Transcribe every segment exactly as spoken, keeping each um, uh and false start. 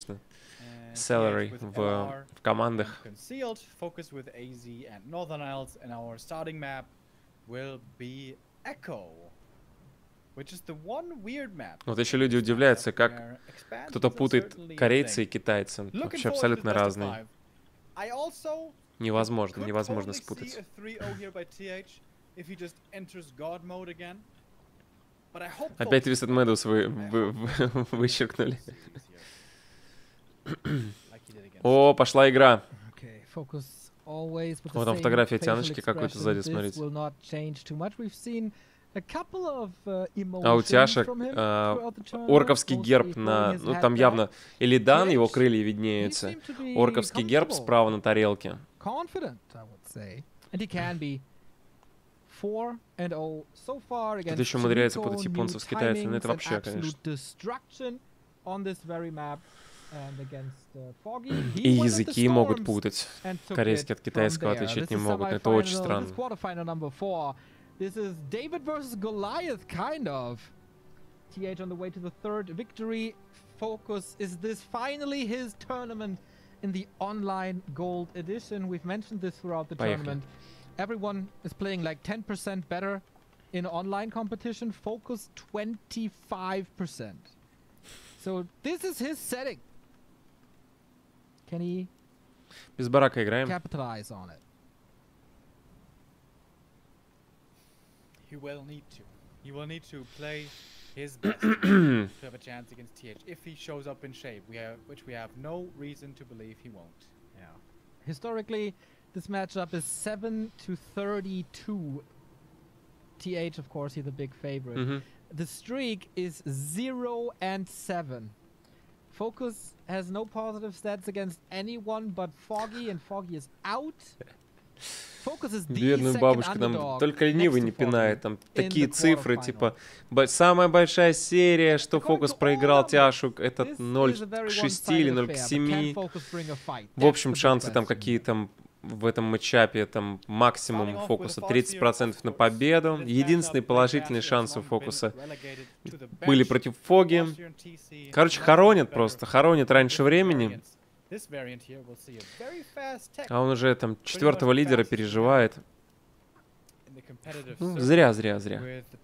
конечно, salary в, в командах. Вот еще люди удивляются, как кто-то путает корейца и китайца. Вообще абсолютно разные. Невозможно, невозможно спутать. Опять Twisted Meadows вы, вы, вы, вычеркнули. О, пошла игра. Вот там фотография Тяночки какой-то сзади, смотрите. А у Тяшек э, орковский герб на... Ну, там явно Илидан, его крылья виднеются. Орковский герб справа на тарелке. Тут еще умудряется путать японцев с китайцами. Ну, это вообще, конечно. И языки могут путать. Корейский от китайского отличить не могут. Это очень странно. This is David versus Goliath, kind of. T H on the way to the third victory. Focus, is this finally his tournament in the online gold edition? We've mentioned this throughout the Поехали. tournament. Everyone is playing like ten percent better in online competition. Focus twenty-five percent. So this is his setting. Can he Без барака играем. capitalize on it? He will need to. He will need to play his best to have a chance against T H if he shows up in shape, we have, which we have no reason to believe he won't. Yeah. Historically, this matchup is seven to thirty-two. T H, of course, he's the big favorite. Mm-hmm. The streak is zero and seven. Focus has no positive stats against anyone but Foggy, and Foggy is out. Бедную бабушку, там только ленивый не пинает. Там такие цифры, типа, самая большая серия, что Фокус проиграл Тяшу, это ноль к шести или ноль к семи. В общем, шансы там какие там в этом матчапе, там максимум у Фокуса тридцать процентов на победу. Единственные положительные шансы у Фокуса были против Фоги. Короче, хоронят просто, хоронят раньше времени. А он уже там четвертого лидера переживает. Ну, зря, зря, зря.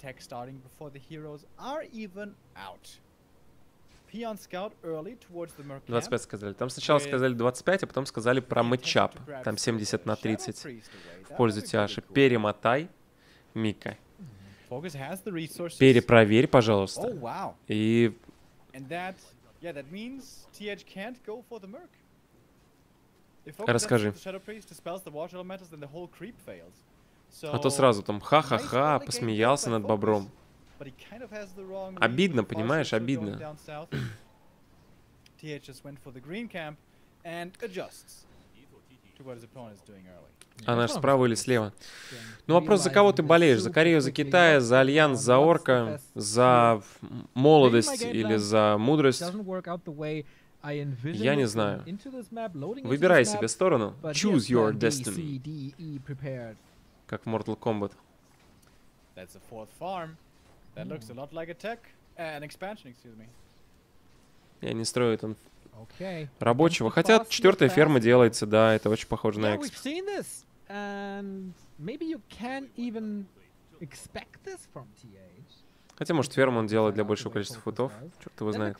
двадцать пять сказали. Там сначала сказали двадцать пять, а потом сказали про мэтчап. Там семьдесят на тридцать в пользу Тиаши. Перемотай, Мика. Перепроверь, пожалуйста. И... Расскажи. А то сразу там ха-ха-ха, посмеялся над бобром. Обидно, понимаешь, обидно. Она же справа или слева? Ну вопрос, за кого ты болеешь? За Корею, за Китай, за Альянс, за Орка, за молодость или за мудрость? Я не знаю. Выбирай себе сторону. Choose your destiny. Как в Mortal Kombat. Я не строю там рабочего. Хотя четвертая ферма делается, да, это очень похоже на эксп. Хотя, может, ферму он делает для большего количества футов. Черт его знает.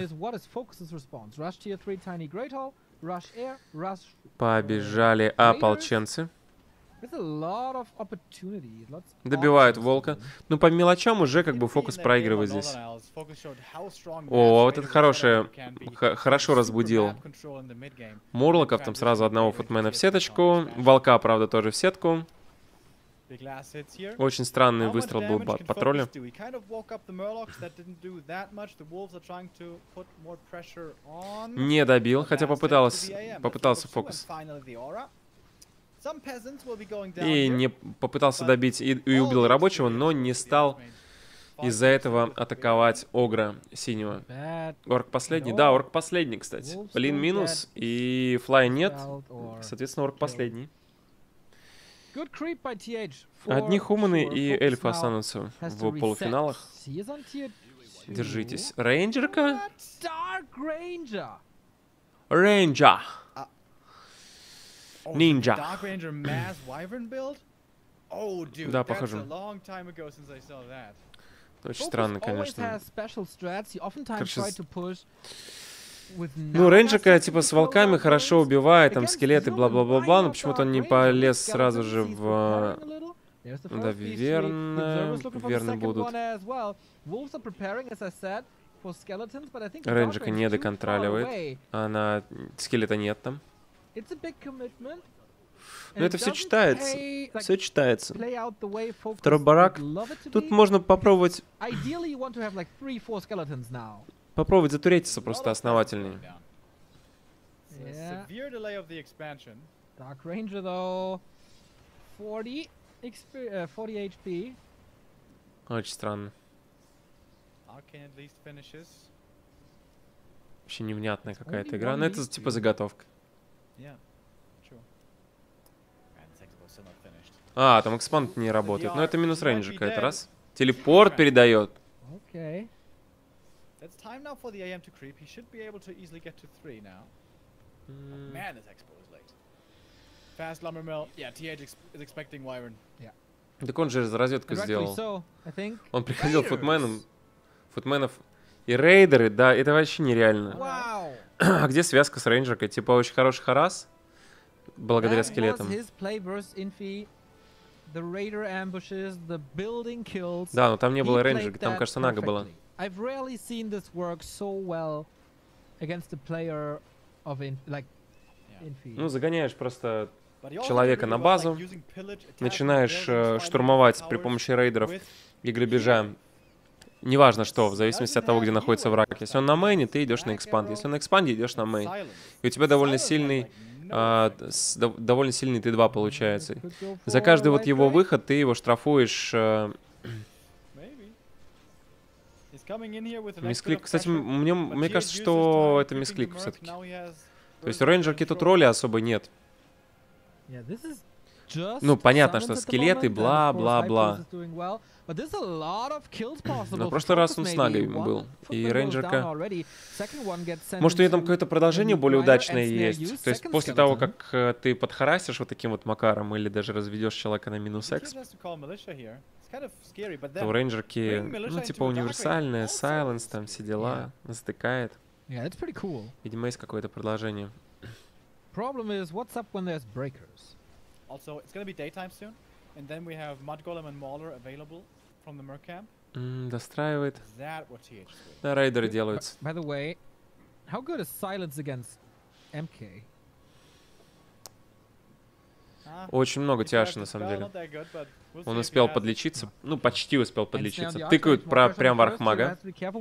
Побежали ополченцы. Добивают волка. Ну, по мелочам уже как бы Фокус проигрывает здесь. О, вот это хорошее. Хорошо разбудил. Мурлоков там сразу одного футмена в сеточку. Волка, правда, тоже в сетку. Очень странный выстрел был от патроля. Не добил, хотя попытался, попытался Фокус. И не попытался добить и, и убил рабочего, но не стал из-за этого атаковать Огра синего. Орк последний? Да, Орк последний, кстати. Блин, минус, и флая нет. Соответственно, Орк последний. Одни хуманы и эльфы останутся в полуфиналах. Держитесь. Рейнджерка? Ranger. Oh, Ninja. Dark Ranger Mass Wyvern build? Oh, dude, Да, that's похоже. a long time ago since I saw that. Очень странно, конечно. Короче, ну, рейнджерка типа с волками хорошо убивает, там скелеты, бла-бла-бла-бла, но почему-то он не полез сразу же в... Да, виверны, виверны будут. Рейнджерка не доконтроливает, она... скелета нет там. Но это все читается, все читается. Второй барак. Тут можно попробовать... Попробовать затуретиться просто основательнее. Dark Ranger though, forty эйч пи. Очень странно. Вообще невнятная какая-то игра. Но это типа заготовка. А, там экспанд не работает. Но это минус рейнджер какая-то, раз. Телепорт передает. Окей. It's time now for the A M to creep. He should be able to easily get to three now. Mm. Man, this expo is late. Fast lumber mill. Yeah, T H is expecting Wyvern. Yeah. Так он же разведку сделал. So, он приходил футменом, футменов и рейдеры, да, это вообще нереально. Wow. А где связка с рейнджеркой? Типа очень хороший харас, благодаря скелетам. Да, но там не было рейнджерки, там, кажется, Нага была. I've rarely seen this work so well against a player of in, like Infi. Ну, загоняешь просто человека на базу, начинаешь э, штурмовать при помощи рейдеров и грабежа. Неважно что, в зависимости от того, где находится враг. Если он на мейне, ты идешь на экспанд. Если он на экспанде, идешь на мейн. И у тебя довольно сильный, э, с, до, довольно сильный Т два получается. За каждый вот его выход ты его штрафуешь... Э, Мисклик, кстати, мне, мне кажется, что это мисклик все-таки. То есть у рейнджерки тут роли особо нет. Ну, понятно, что скелеты, бла-бла-бла. Но в прошлый раз он с Нагой был. И рейнджерка... Может, у нее там какое-то продолжение более удачное есть. То есть после того, как э, ты подхарасишь вот таким вот макаром или даже разведешь человека на минус экс, то у рейнджерки, ну, типа универсальная, сайленс, там все дела, затыкает. Видимо, есть какое-то продолжение. Also, it's gonna be daytime soon, and then we have Mud Golem and Mauler available from the Merc camp. Mm, достраивает. Да, рейдеры делаются. By the way, how good is silence against эм кей? Очень много тяжи, на самом деле. Он успел подлечиться, ну, почти успел подлечиться. Тыкают про, прям в Архмага.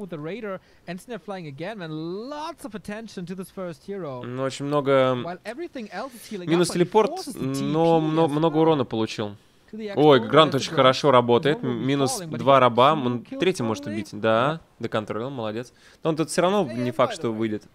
Ну, очень много... Минус телепорт, но много, много урона получил. Ой, Грант очень хорошо работает. Минус два раба. Он третий может убить. Да, доконтролил, молодец. Но он тут все равно не факт, что выйдет.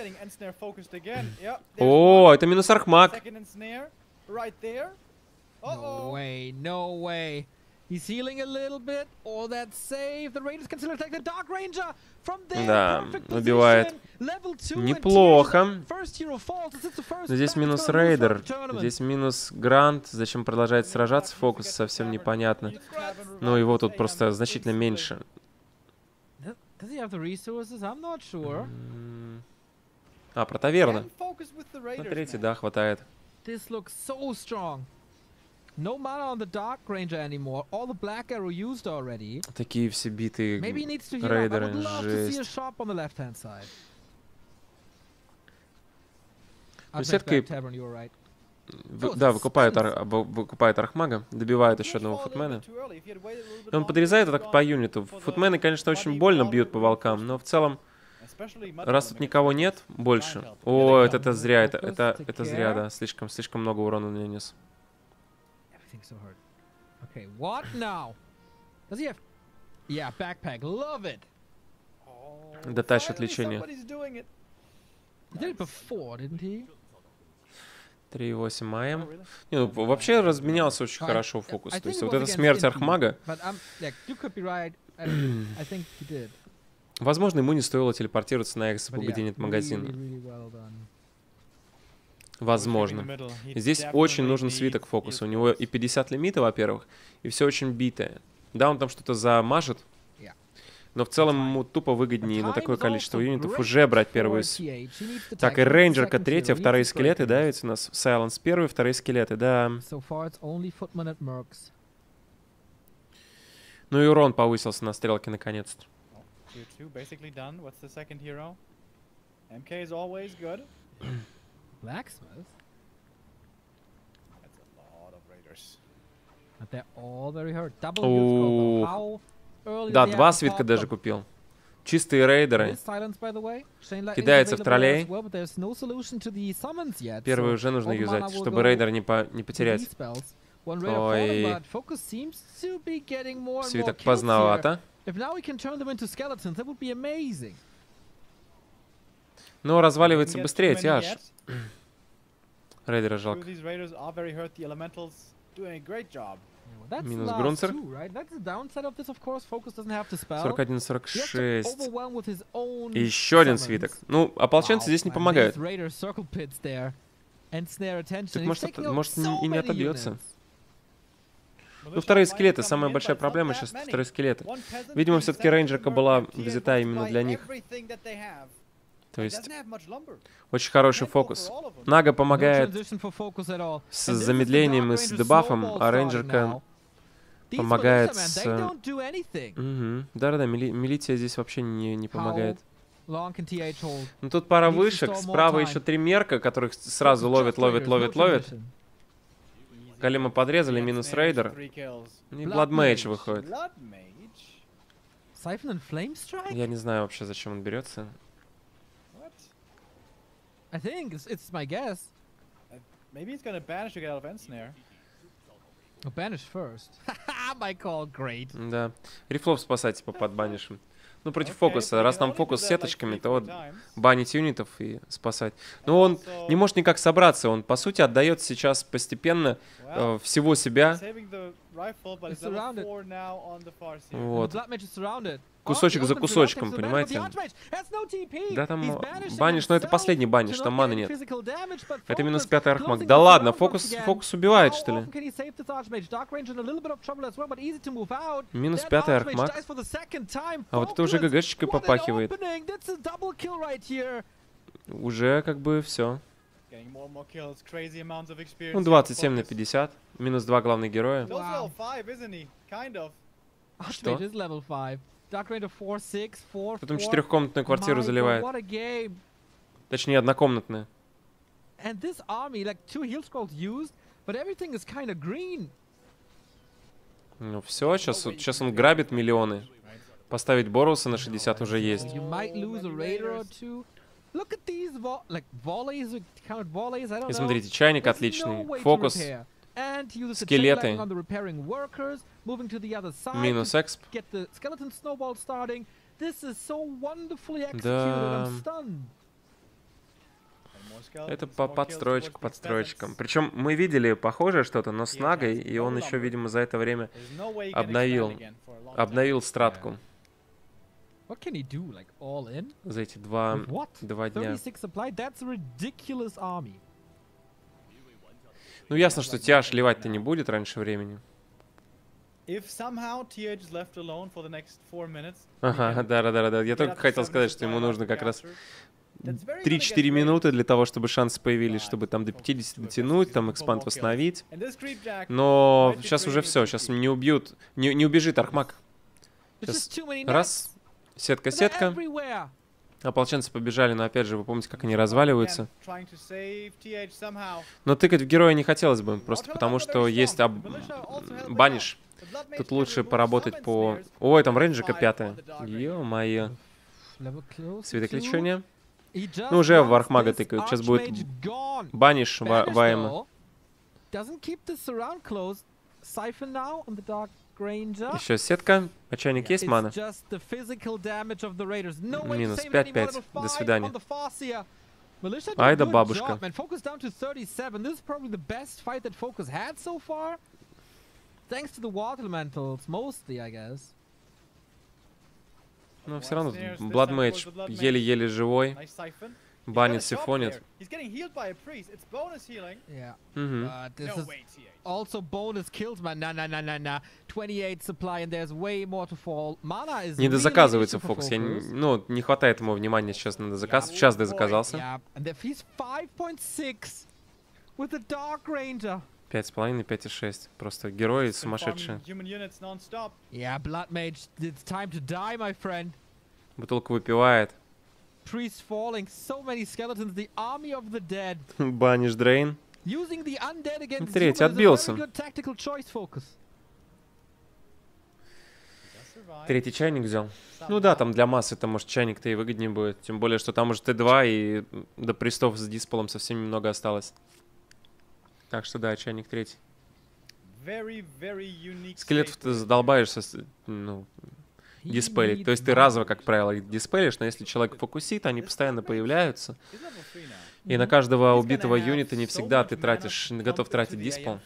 О, это минус Архмаг. Right there. No way, no way. He's healing a little bit. Oh, that save. The Raiders can still attack the Dark Ranger from there. Да, убивает. Неплохо. Но здесь минус Рейдер. Здесь минус Грант. Зачем продолжает сражаться? Фокус совсем непонятно. Но его тут просто значительно меньше. А, про таверну. На третий, да, хватает. This looks so strong. No mana on the Dark Ranger anymore. All the Black Arrow used already. Такие все битые рейдеры. Жесть. Сеткой... Да, выкупают, ар... выкупают Архмага, добивают еще одного футмена. И он подрезает атаку по юниту. Футмены, конечно, очень больно бьют по волкам, но в целом... Раз тут никого нет больше. О, это, это зря, это, это, это зря, да. Слишком, слишком много урона нанес. Дотащит лечение. три восемь АМ. Не, ну, вообще разменялся очень хорошо фокус. То есть вот эта смерть Архмага... Возможно, ему не стоило телепортироваться на экс, погоди, нет магазина. Возможно. Здесь очень нужен свиток фокуса. У него и пятьдесят лимита, во-первых, и все очень битое. Да, он там что-то замажет, но в целом ему тупо выгоднее на такое количество юнитов уже брать первую... С... Так, и рейнджерка третья, вторые скелеты, да, ведь у нас Сайленс первый, вторые скелеты, да. Ну и урон повысился на стрелке наконец-то. Да, два свитка даже купил. Чистые рейдеры. Кидается в троллей. Первый уже нужно юзать, чтобы рейдер не, по не потерять. Ой. Свиток поздновато. Но разваливается быстрее, тяж. Рейдера жалко. Минус Грунцер. сорок один сорок шесть. И еще один свиток. Ну, ополченцы здесь не помогают. Так может, может и не отобьется. Ну, вторые скелеты. Самая большая проблема сейчас — вторые скелеты. Видимо, все-таки рейнджерка была взята именно для них. То есть, очень хороший фокус. Нага помогает с замедлением и с дебафом, а рейнджерка помогает с... Угу. Да-да-да, мили милиция здесь вообще не, не помогает. Ну тут пара вышек, справа еще три мерка, которых сразу ловят, ловят, ловят, ловят. Голема подрезали, минус рейдер. И Бладмейдж выходит. Я не знаю вообще, зачем он берется. I think it's, it's my guess. Maybe it's gonna banish to get out of Ensnare. Oh, banish first. Haha, my call, great. Да. Рифлов спасать, типа, под банишем. Ну, против фокуса. Раз там фокус с сеточками, то вот банить юнитов и спасать. Но он не может никак собраться. Он, по сути, отдает сейчас постепенно э, всего себя. Вот. Кусочек за кусочком, понимаете? Да, там баниш, но это последний баниш, там маны нет. Это минус пятый архмаг. Да ладно, фокус, фокус убивает, что ли? Минус пятый архмаг. А вот это уже ГГшечкой попахивает. Уже как бы все. Ну, двадцать семь на пятьдесят. Минус два главных героя. Что? Потом четырехкомнатную квартиру заливает. Точнее, однокомнатную. Ну все, сейчас, сейчас он грабит миллионы. Поставить Боруса на шестьдесят уже есть. И смотрите, чайник отличный. Фокус. Скелеты. Минус эксп. Да. Это по подстроечку, подстроечкам. Причем мы видели похожее что-то, но с Нагой, и он еще, видимо, за это время обновил, обновил стратку. За эти два, два дня. Ну, ясно, что тяж ливать-то не будет раньше времени. Ага, да-да-да, я только хотел сказать, что ему нужно как раз три-четыре минуты для того, чтобы шансы появились, чтобы там до пятидесяти дотянуть, там экспанд восстановить. Но сейчас уже все, сейчас не убьют, не, не убежит Архмаг. Сейчас раз, сетка-сетка. Ополченцы побежали, но опять же, вы помните, как они разваливаются. Но тыкать в героя не хотелось бы, просто потому что есть об... баниш. Тут лучше поработать по... Ой, там рейнджерка пятая. Ё-моё. Свиток лечения. Ну, уже в Архмага тыкают. Сейчас будет баниш Вайма. Еще сетка. А чайник есть мана? Минус пять-пять. До свидания. Ай да бабушка. Но все равно Бладмейдж еле-еле живой. Банит, сифонит. Also bonus kills, man. Nah, nah, nah, nah, nah. twenty-eight supply, and there's way more to fall. Mana is не дозаказывается Фокус. Я не, ну, не хватает ему внимания сейчас на дозаказ. Сейчас дозаказался. Yeah, and he's five point six with the Dark Ranger. пять с половиной, пять и шесть. Просто герои сумасшедшие. Yeah, Blood Mage, it's time to die, my friend. Бутылку выпивает. Priest falling, so many skeletons, the army of the dead. Банишь Дрейн. Using the undead against Третий отбился. Третий чайник взял. Ну да, там для массы-то, может, чайник-то и выгоднее будет. Тем более, что там уже Т два, и до пристов с дисполом совсем немного осталось. Так что да, чайник третий. Скелетов ты задолбаешься, ну, диспелить. То есть ты разово, как правило, их диспелишь, но если человек фокусит, они постоянно появляются. И на каждого убитого юнита не всегда ты тратишь, готов тратить диспел.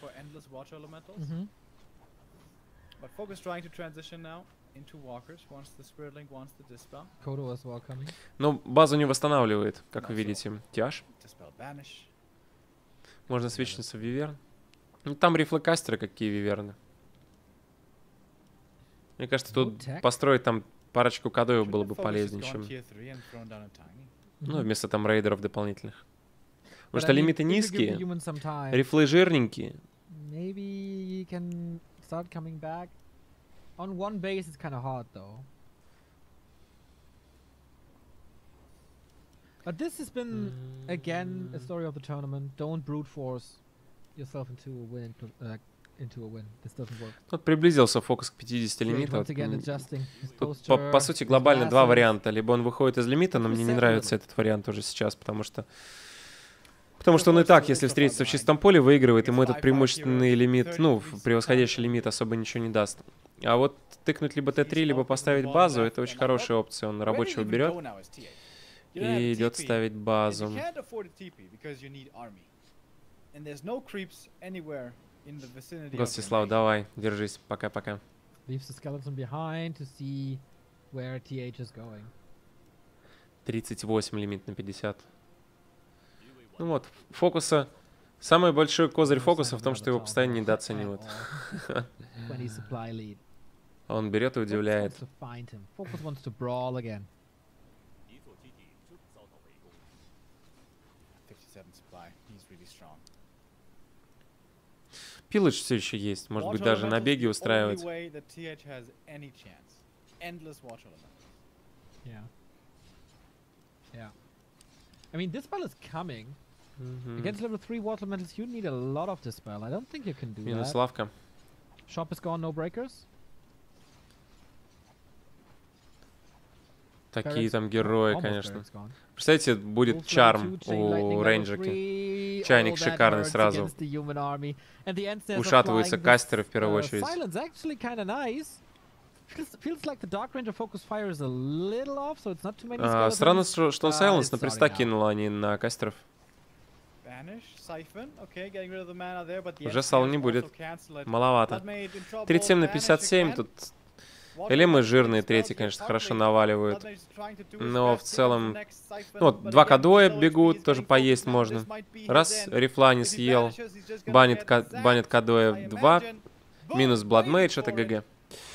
Но базу не восстанавливает, как вы видите. Тяж. Можно свечниться в Виверн. Ну, там рифлекастеры какие Виверны. Мне кажется, тут построить там парочку кадоев было бы полезнее, чем... Ну, вместо там рейдеров дополнительных. Потому что лимиты низкие, рифлы жирненькие. But this has been, again, a story of the tournament. Don't brute force yourself into a win. Uh, into a win. This doesn't work. Тут приблизился Фокус к пятидесяти лимиту. Тут, по, по сути, глобально два варианта. Либо он выходит из лимита, но мне не нравится этот вариант уже сейчас, потому что... Потому что он и так, если встретится в чистом поле, выигрывает, ему этот преимущественный лимит, ну, превосходящий лимит особо ничего не даст. А вот тыкнуть либо Т три, либо поставить базу, это очень хорошая опция. Он рабочего берет и идет ставить базу. Гостислав, давай, держись, пока-пока. тридцать восемь лимит на пятьдесят. Ну вот, Фокуса... Самый большой козырь Фокуса в том, что его постоянно недооценивают. Он берет и удивляет. Пилыч все еще есть. Может быть, даже набеги устраивать. I mean, Dispel is coming. Mm-hmm. Against level three water elementals, you need a lot of Dispel. I don't think you can do Минус that. лавка. Shop is gone, no breakers. Такие там герои, конечно. Представляете, будет чарм у рейнджерки. Чайник шикарный сразу. Ушатываются кастеры в первую очередь. А, странно, что он Silence на приста кинул, а не на кастеров. Уже сала не будет. Маловато. тридцать семь на пятьдесят семь. Тут элемы жирные, третий, конечно, хорошо наваливают. Но в целом... Ну, вот, два кадоя бегут, тоже поесть можно. Раз, рифла не съел. Банит, банит кадоя два. Минус Бладмейдж, это ГГ.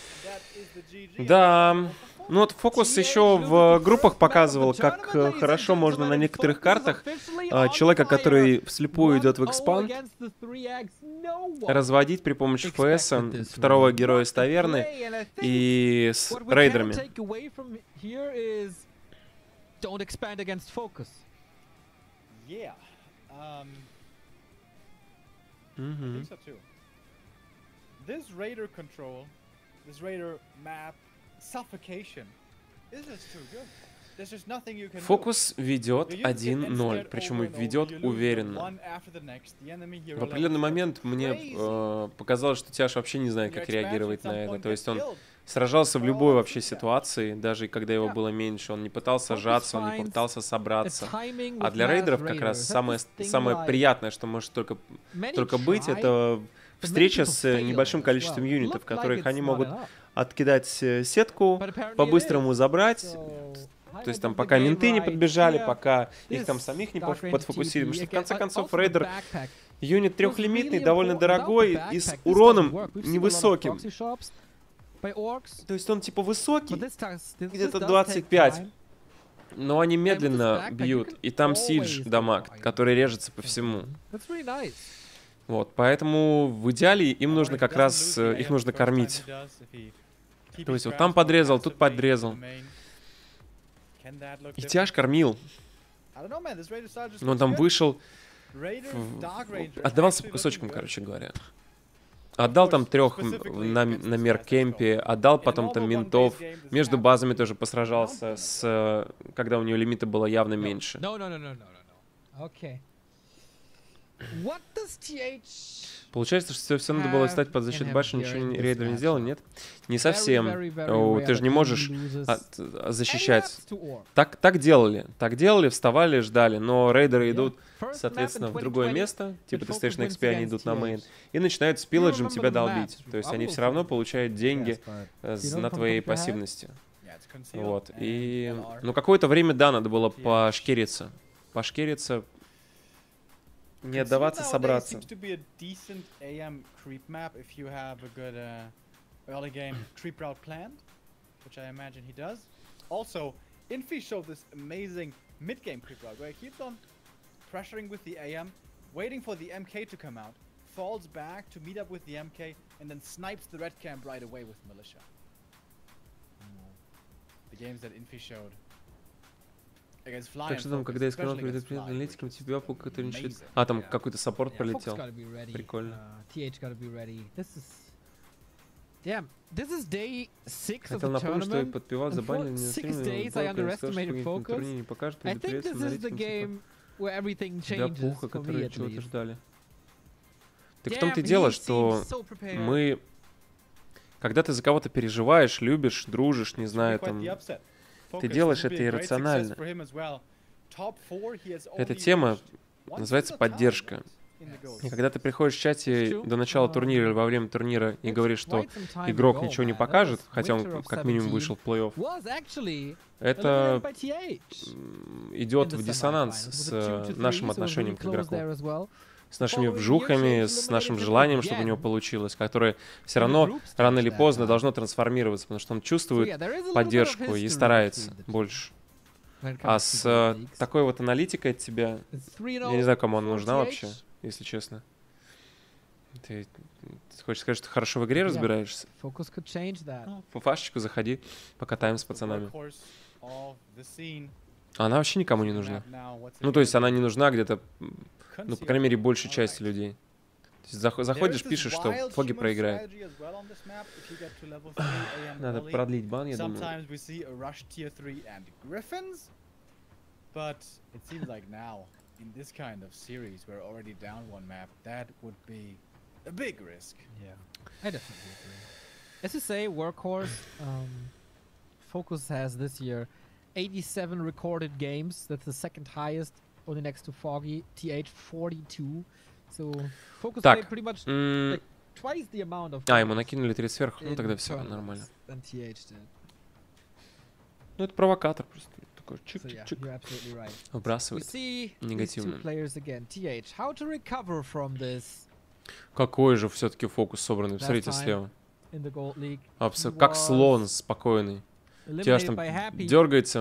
Да, ну вот Фокус еще в группах показывал, как хорошо можно на некоторых картах человека, который вслепую идет в экспанд, разводить при помощи ФС второго героя с таверны и с рейдерами. This Raider map, suffocation. This is too good. There's just nothing you can do. Фокус ведет один ноль, причем ведет уверенно. В определенный момент мне э, показалось, что Тяж вообще не знает, как реагировать на это. То есть он сражался в любой вообще ситуации, даже когда его было меньше. Он не пытался сжаться, он не пытался собраться. А для рейдеров как раз самое, самое приятное, что может только, только быть, это... встреча с небольшим количеством юнитов, которых они могут откидать сетку, по-быстрому забрать, То есть там пока менты не подбежали, пока их там самих не подфокусили. Потому что в конце концов рейдер юнит трехлимитный, довольно дорогой и с уроном невысоким. То есть он типа высокий, где-то двадцать пять. Но они медленно бьют. И там сидж дамаг, который режется по всему. Вот, поэтому в идеале им нужно как раз, их нужно кормить. То есть вот там подрезал, тут подрезал. И тяж кормил. Но он там вышел, в... отдавался по кусочкам, короче говоря. Отдал там трех на, на меркемпе, отдал потом там ментов. Между базами тоже посражался, с, когда у него лимита было явно меньше. Получается, что все надо было стать под защиту башни, ничего рейдер не сделал, нет? Не совсем. О, ты же не можешь от, защищать. Так, так делали. Так делали, вставали, ждали. Но рейдеры идут, соответственно, в другое место. Типа ты стоишь на экспе, они идут на мейн. И начинают с пилладжем тебя долбить. То есть они все равно получают деньги на твоей пассивности. Вот. И... Ну, какое-то время, да, надо было пошкериться. Пошкериться. Не отдаваться, собраться. Also, Infi showed this amazing mid-game creep route where he keeps on pressuring with the A M, waiting for the M K to come out, falls back to meet up with the M K, and then snipes the red camp right away with Militia. The games that Infi showed. Так что там, когда я сказал, перед аналитиком, тебя пук, который ничего... А, там какой-то саппорт пролетел. Прикольно. Хотел напомнить, что я подпевал, забанили меня стримы, турнире не покажет, предупредить аналитикам, тебя пуха, которые чего-то ждали. Так в том-то и дело, что мы... Когда ты за кого-то переживаешь, любишь, дружишь, не знаю, там... Ты делаешь это иррационально. Эта тема называется поддержка. И когда ты приходишь в чате до начала турнира или во время турнира и говоришь, что игрок ничего не покажет, хотя он как минимум вышел в плей-офф, это идет в диссонанс с нашим отношением к игроку. С нашими вжухами, с нашим желанием, чтобы у него получилось, которое все равно рано или поздно должно трансформироваться, потому что он чувствует поддержку и старается больше. А с такой вот аналитикой от тебя, я не знаю, кому она нужна вообще, если честно. Ты, ты хочешь сказать, что хорошо в игре разбираешься? По фашечку заходи, покатаем с пацанами. Она вообще никому не нужна. Ну, то есть она не нужна где-то... Ну, по крайней мере, большей части людей. То есть заходишь, пишешь, что Фоги проиграет. Надо продлить бан, я думаю. As you say, Workhorse, um, Focus has this year eighty-seven recorded games. That's the second highest, only next to Foggy. T H forty-two. So Focus так, played pretty much like twice the amount of. А, ему накинули три сверху, ну тогда все нормально. Ну это провокатор просто. Такой чик-чик-чик. Выбрасывает. Негативно. Какой же все-таки фокус собранный. Посмотрите слева. Абсо... Как слон спокойный. Тебя там дергается.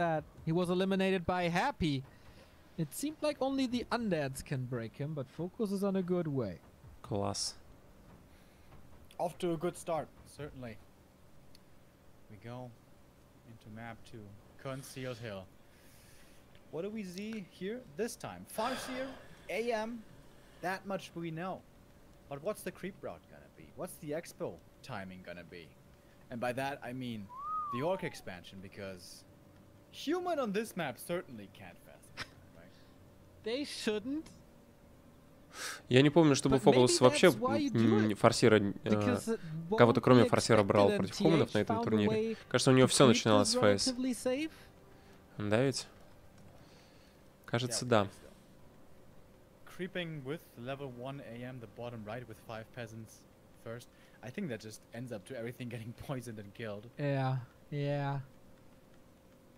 Класс. Off to a good start, certainly. We go into map two, Concealed Hill. What do we see here this time? Farseer, A M, that much we know. But what's the creep route gonna be? What's the expo timing gonna be? And by that I mean the orc expansion, because human on this map certainly can't fast, right? They shouldn't. Я не помню, чтобы Фокус вообще форсера, э, кого-то кроме форсера брал против хуманов на этом турнире. Кажется, у него все начиналось с ФС. Да ведь? Кажется, да. Creeping with level one A M, the bottom right with five peasants first. I think that just ends up to everything getting poisoned and killed. Yeah, yeah.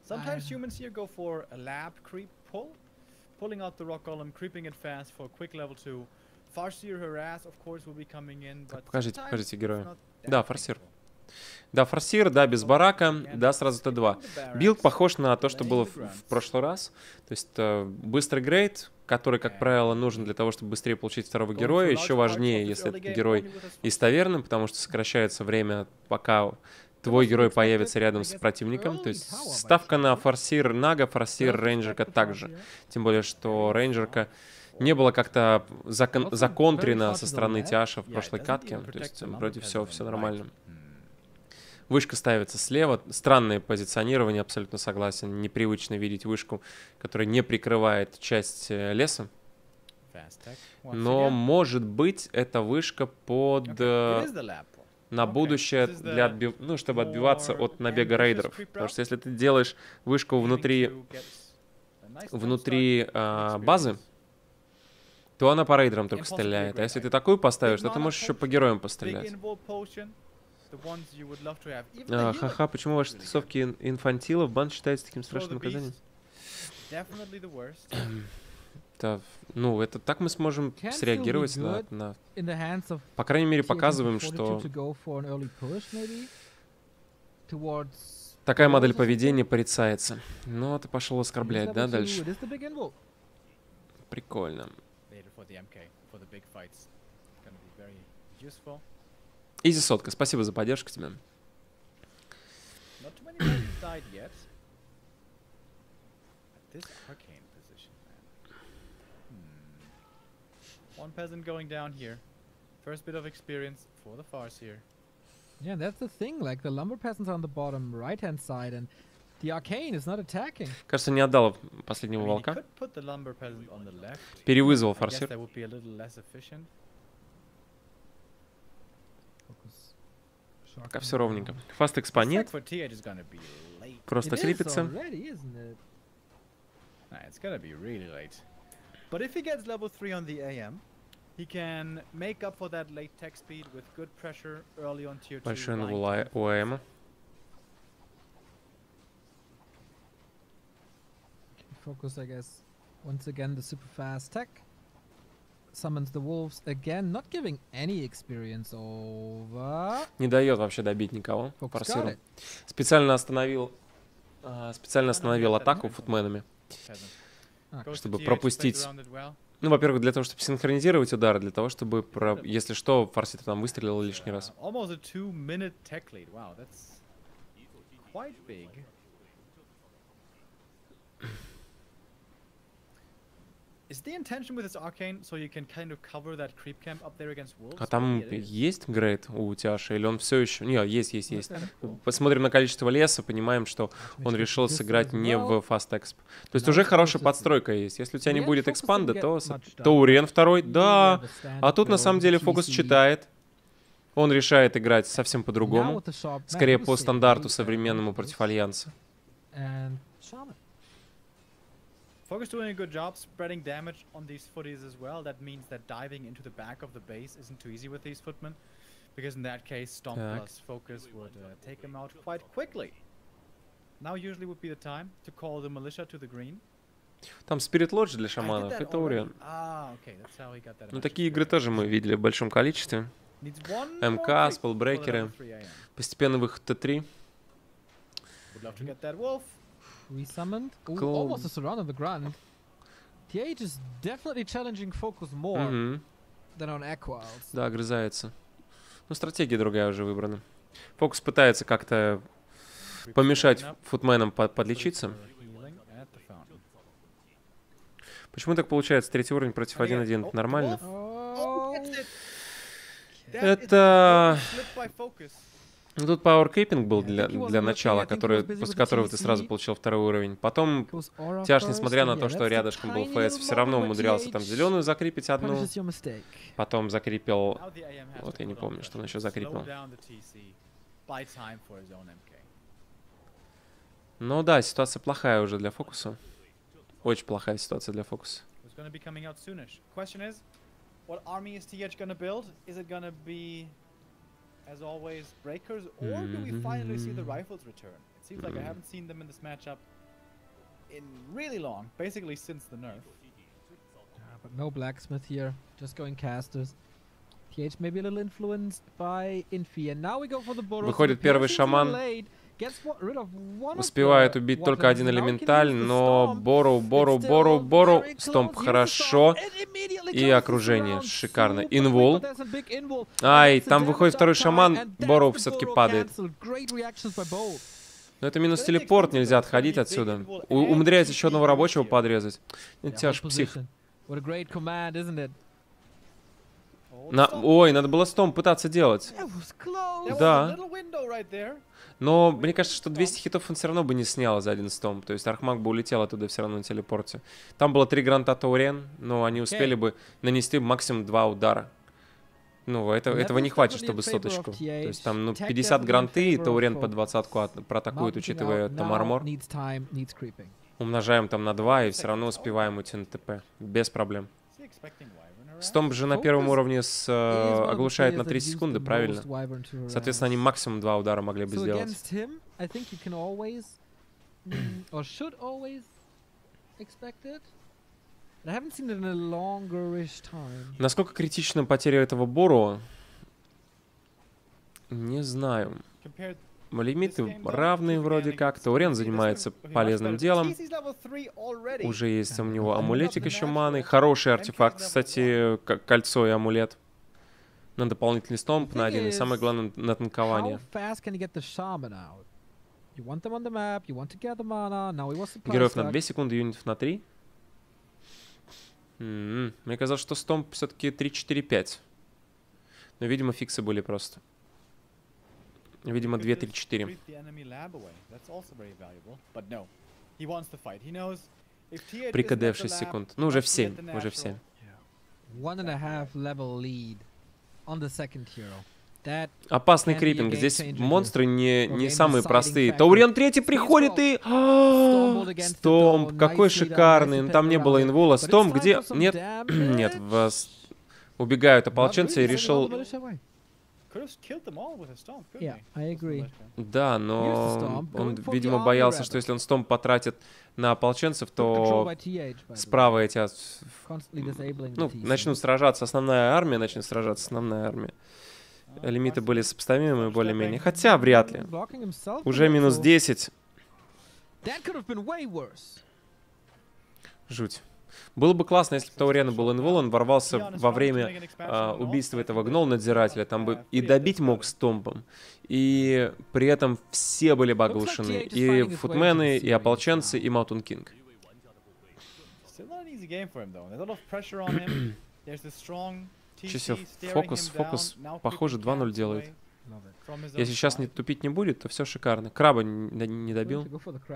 Sometimes humans here go for a lab creep pull, pulling out the rock golem, creeping it fast for a quick level two. Farseer harass, of course, will be coming in, but покажите, sometimes покажите it's героя. not that Да, форсир. painful. Да, форсир, да, без барака, да, сразу Т два. Билд похож на то, что было в, в прошлый раз. То есть э, быстрый грейд, который, как правило, нужен для того, чтобы быстрее получить второго героя. Еще важнее, если это герой из таверны, потому что сокращается время, пока твой герой появится рядом с противником. То есть ставка на форсир Нага, форсир рейнджерка также. Тем более, что рейнджерка не было как-то закон законтрено со стороны Тиаша в прошлой катке. То есть вроде все, все нормально. Вышка ставится слева. Странное позиционирование, абсолютно согласен. Непривычно видеть вышку, которая не прикрывает часть леса. Но, может быть, это вышка под... на будущее, для отбив... ну, чтобы отбиваться от набега рейдеров. Потому что если ты делаешь вышку внутри, внутри а, базы, то она по рейдерам только стреляет. А если ты такую поставишь, то ты можешь еще по героям пострелять. А, ха-ха, почему ваши тусовки ин инфантилов бан считается таким страшным наказанием? Да, ну, это так мы сможем среагировать на, на... По крайней мере, показываем, что такая модель поведения порицается. Ну, ты пошел оскорблять, да, дальше? Прикольно. Изи сотка, спасибо за поддержку тебе. One peasant going down here. First bit of experience for the Farseer. Yeah, that's the thing. Like the lumber peasants are on the bottom right-hand side, and the arcane is not attacking. Кажется, не отдал последнего волка. Перевызвал форсир. Пока все ровненько. Фаст экспонент. Просто крипится. But if he gets level three on the A M, he can make up for that late tech speed with good pressure early on tier two. Большой навал у АМа. Focus, I guess. Once again, the super fast tech summons the wolves again, not giving any experience over. Не дает вообще добить никого. Форсиру. Специально остановил, специально остановил атаку футменами, чтобы пропустить. Ну, во-первых, для того, чтобы синхронизировать удары, для того, чтобы, про... если что, форсир там выстрелил лишний раз. А там есть грейд у Тиаша, или он все еще... Не, есть, есть, есть. Посмотрим на количество леса, понимаем, что он решил сыграть не в Fast Exp. То есть уже хорошая подстройка есть. Если у тебя не будет экспанда, то, то Урен второй, да. А тут на самом деле фокус читает. Он решает играть совсем по-другому. Скорее по стандарту современному против Альянса. Focus doing a good job spreading damage on these footies as well. That means that diving into the back of the base isn't too easy with these footmen, because in that case, Stomp plus Focus would uh, take him out quite quickly. Now usually would be the time to call the militia to the green. Там Spirit Lodge для шаманов, это Уриан. Ну, такие игры тоже мы видели в большом количестве. МК, спелбрейкеры. Постепенно выход Т три. Resummoned. Ooh, almost a surround on the ground. T H is definitely challenging Focus more mm-hmm. than on Aquilds. Да, огрызается. Ну, стратегия другая уже выбрана. Фокус пытается как-то помешать футменам под подлечиться. Почему так получается? Третий уровень против один один. Это нормально? Это... Ну, тут пауэркейпинг был для, для начала, который, после которого ты сразу получил второй уровень. Потом Тиаш, несмотря на то, что рядышком был ФС, все равно умудрялся там зеленую закрепить одну. Потом закрепил... Вот я не помню, что он еще закрепил. Ну да, ситуация плохая уже для фокуса. Очень плохая ситуация для фокуса. As always, breakers, or do we finally see the rifles return? It seems like I haven't seen them in this matchup in really long, basically since the nerf. Yeah, but no blacksmith here, just going casters. T H maybe a little influenced by Infi, and now we go for the Boros. Выходит первый шаман. Успевает убить только один элементаль, но Бору, Бору, Бору, Бору. Стомп хорошо. И окружение шикарно. Инвул. Ай, там выходит второй шаман. Бору все-таки падает. Но это минус телепорт, нельзя отходить отсюда. У умудряется еще одного рабочего подрезать. Тяж псих. На... Ой, надо было стомп пытаться делать. Да. Но мне кажется, что двести хитов он все равно бы не снял за один стомп. То есть Архмаг бы улетел оттуда все равно на телепорте. Там было три гранта Таурен, но они успели бы нанести максимум два удара. Ну, это, этого не хватит, чтобы соточку. То есть там ну, пятьдесят гранты, и Таурен по двадцатку от, проатакует, учитывая там армор. Умножаем там на два, и все равно успеваем уйти на ТП. Без проблем. Стомп же на первом уровне с, э, оглушает на три секунды, правильно? Соответственно, они максимум два удара могли бы сделать. Насколько критична потеря этого Бору? Не знаю. Лимиты равные вроде как. Таурен занимается полезным делом. Уже есть у него амулетик еще маны. Хороший артефакт, кстати, кольцо и амулет. На дополнительный стомп, на один. И самое главное, на танкование. Героев на две секунды, юнитов на три. М-м-м. Мне казалось, что стомп все-таки три четыре пять. Но, видимо, фиксы были просто. Видимо, два три четыре. При КД в шесть секунд. Ну, уже в семь. Уже в семь. Опасный крипинг. Здесь монстры не, не самые простые. Таурен третий приходит и... Стомп, какой шикарный. Там не было инвола. Стомп, где... Нет, нет, вас... Убегают ополченцы и решил... Да, но он, видимо, боялся, что если он стомп потратит на ополченцев, то справа эти... Ну, начнут сражаться основная армия, начнет сражаться основная армия. Лимиты были сопоставимы более-менее. Хотя, вряд ли. Уже минус десять. Жуть. Было бы классно, если бы Таурена был инвол, он ворвался во время а, убийства этого гнол-надзирателя. Там бы и добить мог стомпом, и при этом все были бы оглушены. И футмены, и ополченцы, и Маутун Кинг. Сейчас фокус, фокус, похоже, два ноль делает. Если сейчас не тупить не будет, то все шикарно. Краба не, не добил.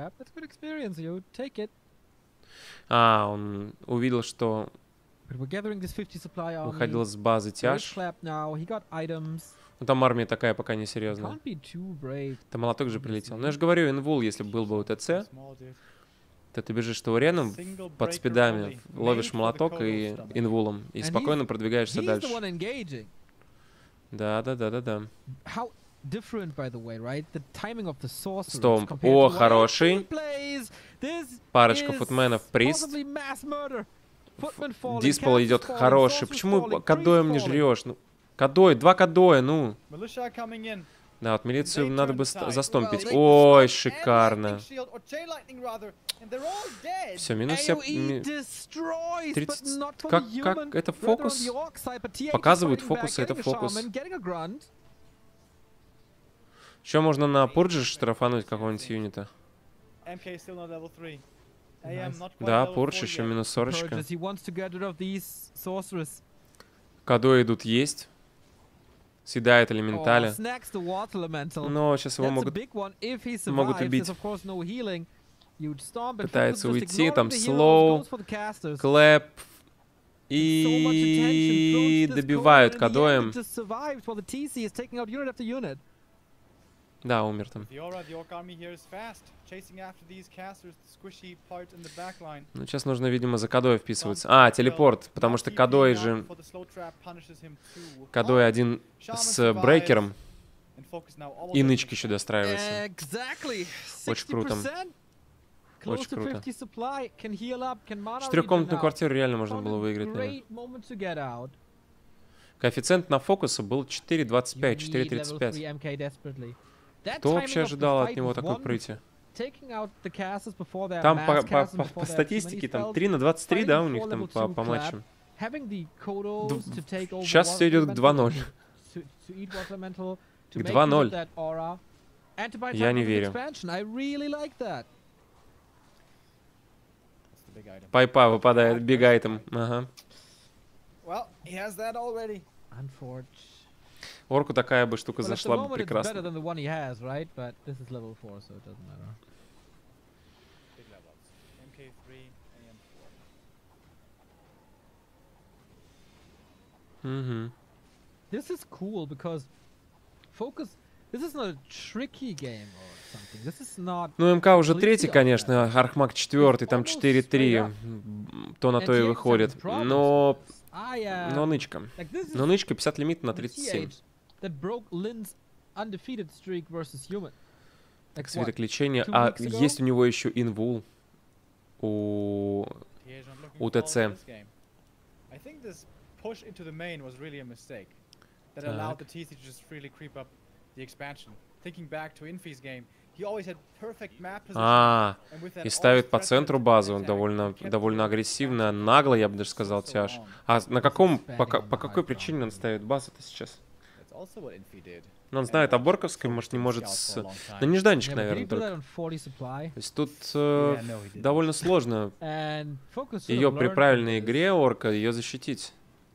А, он увидел, что выходил с базы тяж. Ну, там армия такая пока не серьезная. Там молоток же прилетел. Ну, я же говорю, инвул, если был бы УТЦ, то ты бежишь Тауреном под спидами, ловишь молоток и инвулом, и спокойно продвигаешься дальше. Да, да, да, да, да. Стомп. О, хороший. Парочка футменов, прист. Диспол идет хороший. Почему кадоем не жрешь? Ну, кадой, два кадоя, ну. Да, вот милицию надо бы застомпить. Ой, шикарно. Все, минус я... тридцать... Как, как? Это фокус? Показывают фокусы, это фокус. Еще можно на Пурдже штрафануть какого-нибудь юнита. Да, Пурдж еще минус сорочка. Кадо идут есть. Съедает элементали. Но сейчас его могут, могут убить. Пытается уйти, там слоу, клэп. И добивают кадоем. Да, умер там. Ну, сейчас нужно, видимо, за Кадой вписываться. А, телепорт, потому что Кадой же... Кадой один с брейкером. И нычки еще достраивается. Очень круто. Очень круто. Четырехкомнатную квартиру реально можно было выиграть. Наверное. Коэффициент на фокуса был четыре двадцать пять, четыре тридцать пять. Кто вообще ожидал от него такой прыти? Там по, по, по, по статистике там три на двадцать три, да, у них там по, по матчам. Сейчас все идет к два ноль. К два ноль. Я не верю. Пайпа выпадает, big item. Ага. Орку такая бы штука зашла бы прекрасно. Угу. This is cool because focus. This is not a tricky game or something. This is not. Ну, МК уже третий, конечно, Архмаг четвертый, там четыре три. То на то и выходит. Но... Но нычка. Но нычка пятьдесят лимит на тридцать семь. Свиток лечения. А есть у него еще инвул. У... У ТЦ. Push into the main was really a mistake that allowed the T C to just freely creep up the expansion. Thinking back to Infi's game, he always had perfect map position. А, и ставит по центру базу довольно, довольно агрессивно, нагло, я бы даже сказал, Тяж. А на каком, по, по какой причине он ставит базу-то сейчас? Ну, он знает о Борковской, может, не может с... Ну, нежданчик, наверное, только. То есть тут э, довольно сложно ее при правильной игре Орка ее защитить.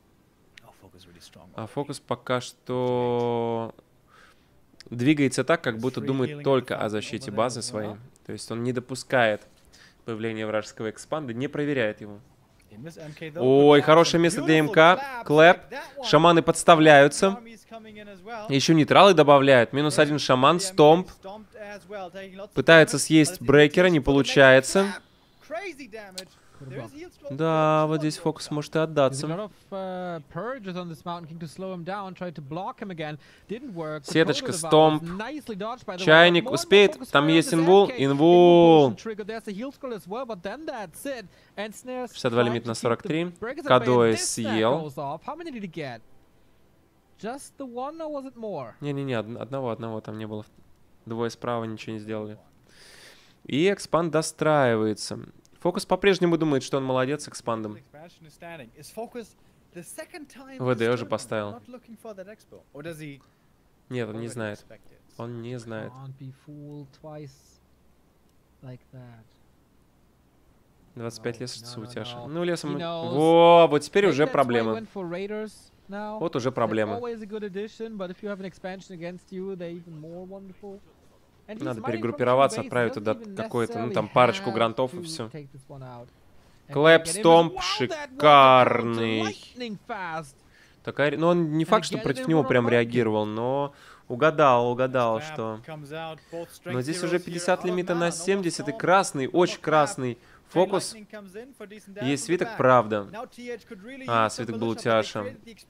А фокус пока что двигается так, как будто думает только о защите базы своей. То есть он не допускает появления вражеского экспанда, не проверяет его. Ой, хорошее место для МК. Клэп. Шаманы подставляются. Еще нейтралы добавляют. Минус один шаман. Стомп. Пытается съесть брейкера, не получается. Да, вот здесь фокус может и отдаться. Сеточка, стомп. Чайник успеет. Там есть инвул. Инвул. шестьдесят два лимит на сорок три. Кадой съел. Не-не-не, одного, одного там не было. Двое справа ничего не сделали. И экспанд достраивается. Фокус по-прежнему думает, что он молодец с экспандом. ВД уже поставил. Нет, он не знает. Он не знает. двадцать пять лесов у Тяши. Ну, лесом... Во, вот теперь уже проблема. Вот уже проблема. Надо перегруппироваться, отправить туда какой-то, ну там парочку грантов и все. Клэп Стомп шикарный. Такая, ну он не факт, что против него прям реагировал, но угадал, угадал, что... Но здесь уже пятьдесят лимита на семьдесят, и красный, очень красный фокус. Есть свиток, правда. А, свиток был у Тяша.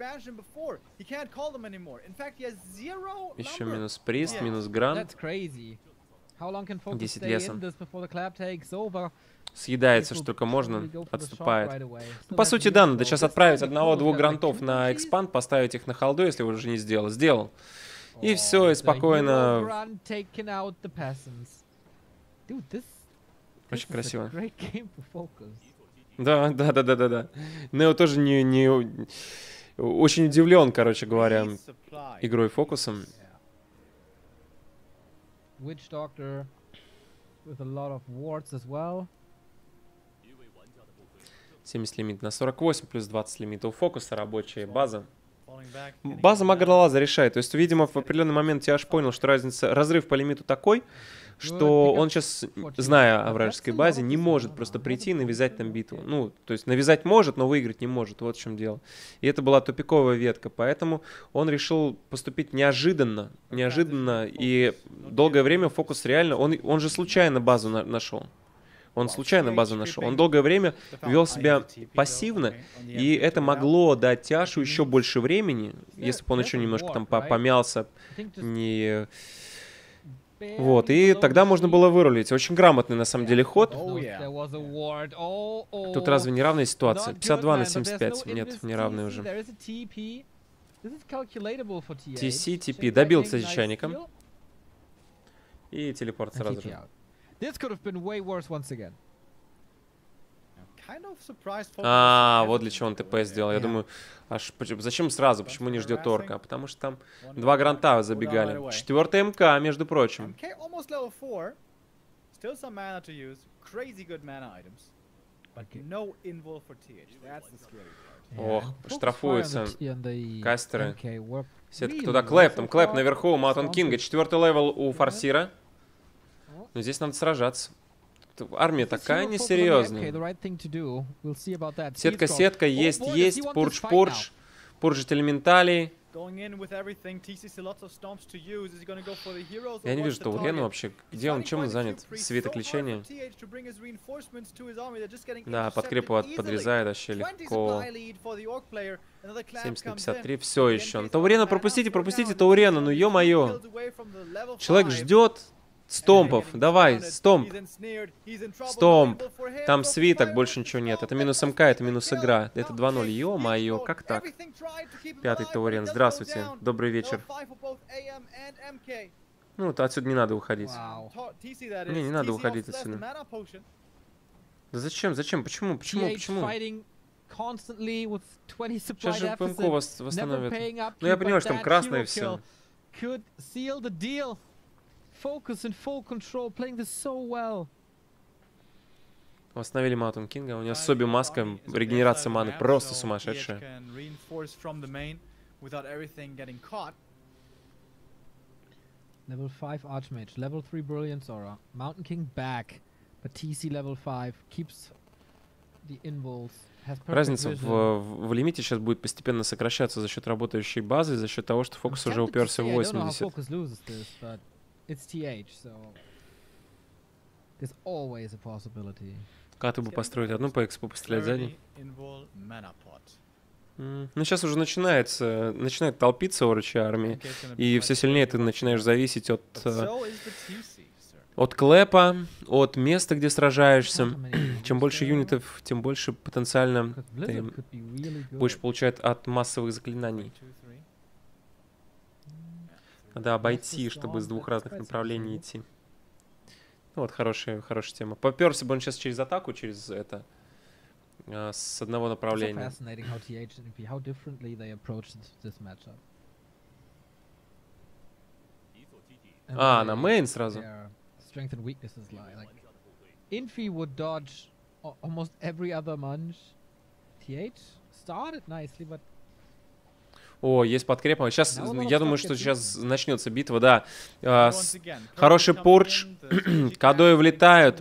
Еще минус прист, минус грант. десять леса. Съедается, что только можно, отступает. Ну, по сути, да, надо сейчас отправить одного-двух грантов на экспанд, поставить их на холду, если уже не сделал. Сделал. И все, и спокойно... Очень красиво. Да, да, да, да, да, да. Нео тоже не, не... Очень удивлен, короче говоря, игрой фокусом. семьдесят лимит на сорок восемь, плюс двадцать лимита у фокуса, рабочая база. База Магралаза решает. То есть, видимо, в определенный момент Тяж понял, что разница, разрыв по лимиту такой, что он сейчас, зная о вражеской базе, не может просто прийти и навязать там битву. Ну, то есть навязать может, но выиграть не может. Вот в чем дело. И это была тупиковая ветка. Поэтому он решил поступить неожиданно. Неожиданно. И долгое время фокус реально... Он, он же случайно базу на, нашел. Он случайно базу нашел. Он долгое время вел себя пассивно, и это могло дать Тяшу еще больше времени, если бы он еще немножко там помялся, не... Вот, и тогда можно было вырулить. Очень грамотный, на самом деле, ход. Тут разве не равная ситуация? пятьдесят два на семьдесят пять. Нет, не равная уже. ти си, ти пи. Добил, кстати, чайником. И телепорт сразу же. А, вот для чего он ТП сделал. Я думаю, аж зачем сразу? Почему не ждет орка? Потому что там два гранта забегали. Четвертый МК, между прочим. Ох, штрафуются кастеры. Сетка туда. Клэп, там Клэп наверху у Маутон Кинга. Четвертый левел у Форсира. Но здесь надо сражаться. Армия такая несерьезная. Сетка-сетка, есть, есть. Пурдж-пурдж. Пурджит элементалей. Я не вижу Таурена вообще. Где он? Чем он занят? Свиток лечения. Да, подкрепу подрезает вообще легко. семьдесят на пятьдесят три. Все еще. Таурена пропустите, пропустите Таурена. Ну ё-моё. Человек ждет стомпов. Давай, стомп. Стомп. Там свиток, больше ничего нет. Это минус МК, это минус игра. Это два ноль. Ё-моё, как так? Пятый Таурен. Здравствуйте. Добрый вечер. Ну, вот отсюда не надо уходить. Не, не надо уходить отсюда. Да зачем? Зачем? Почему? Почему? Почему? Сейчас же ПМК восстановит. Ну, я понимаю, что там красное все. Focus in full control, playing this so well. Восстановили Маутон Кинга. У него с Соби маска, регенерация маны просто сумасшедшая. Level five Archmage, level three Brilliance Aura. Mountain King back, but ти си level five keeps the involves. Разница в, в, в лимите сейчас будет постепенно сокращаться за счет работающей базы, за счет того, что фокус уже уперся в восемьдесят. It's ти эйч, so there's always a possibility. Как ты бы построить одну по экспу, пострелять сзади? Mm. Ну, сейчас уже начинается, начинает толпиться орочья армии, и все сильнее ты начинаешь зависеть от, от клэпа, от места, где сражаешься. Чем больше юнитов, тем больше потенциально ты будешь получать от массовых заклинаний. Надо обойти, чтобы с двух разных направлений идти. Ну, вот хорошая, хорошая тема. Поперся бы он сейчас через атаку, через это, а, с одного направления. А, на мейн сразу. Infi would dodge almost every other munch. ти эйч started nicely, but О, есть подкрепа. Сейчас, я думаю, что сейчас начнется битва, да. А, с, хороший пурдж. Кадои влетают.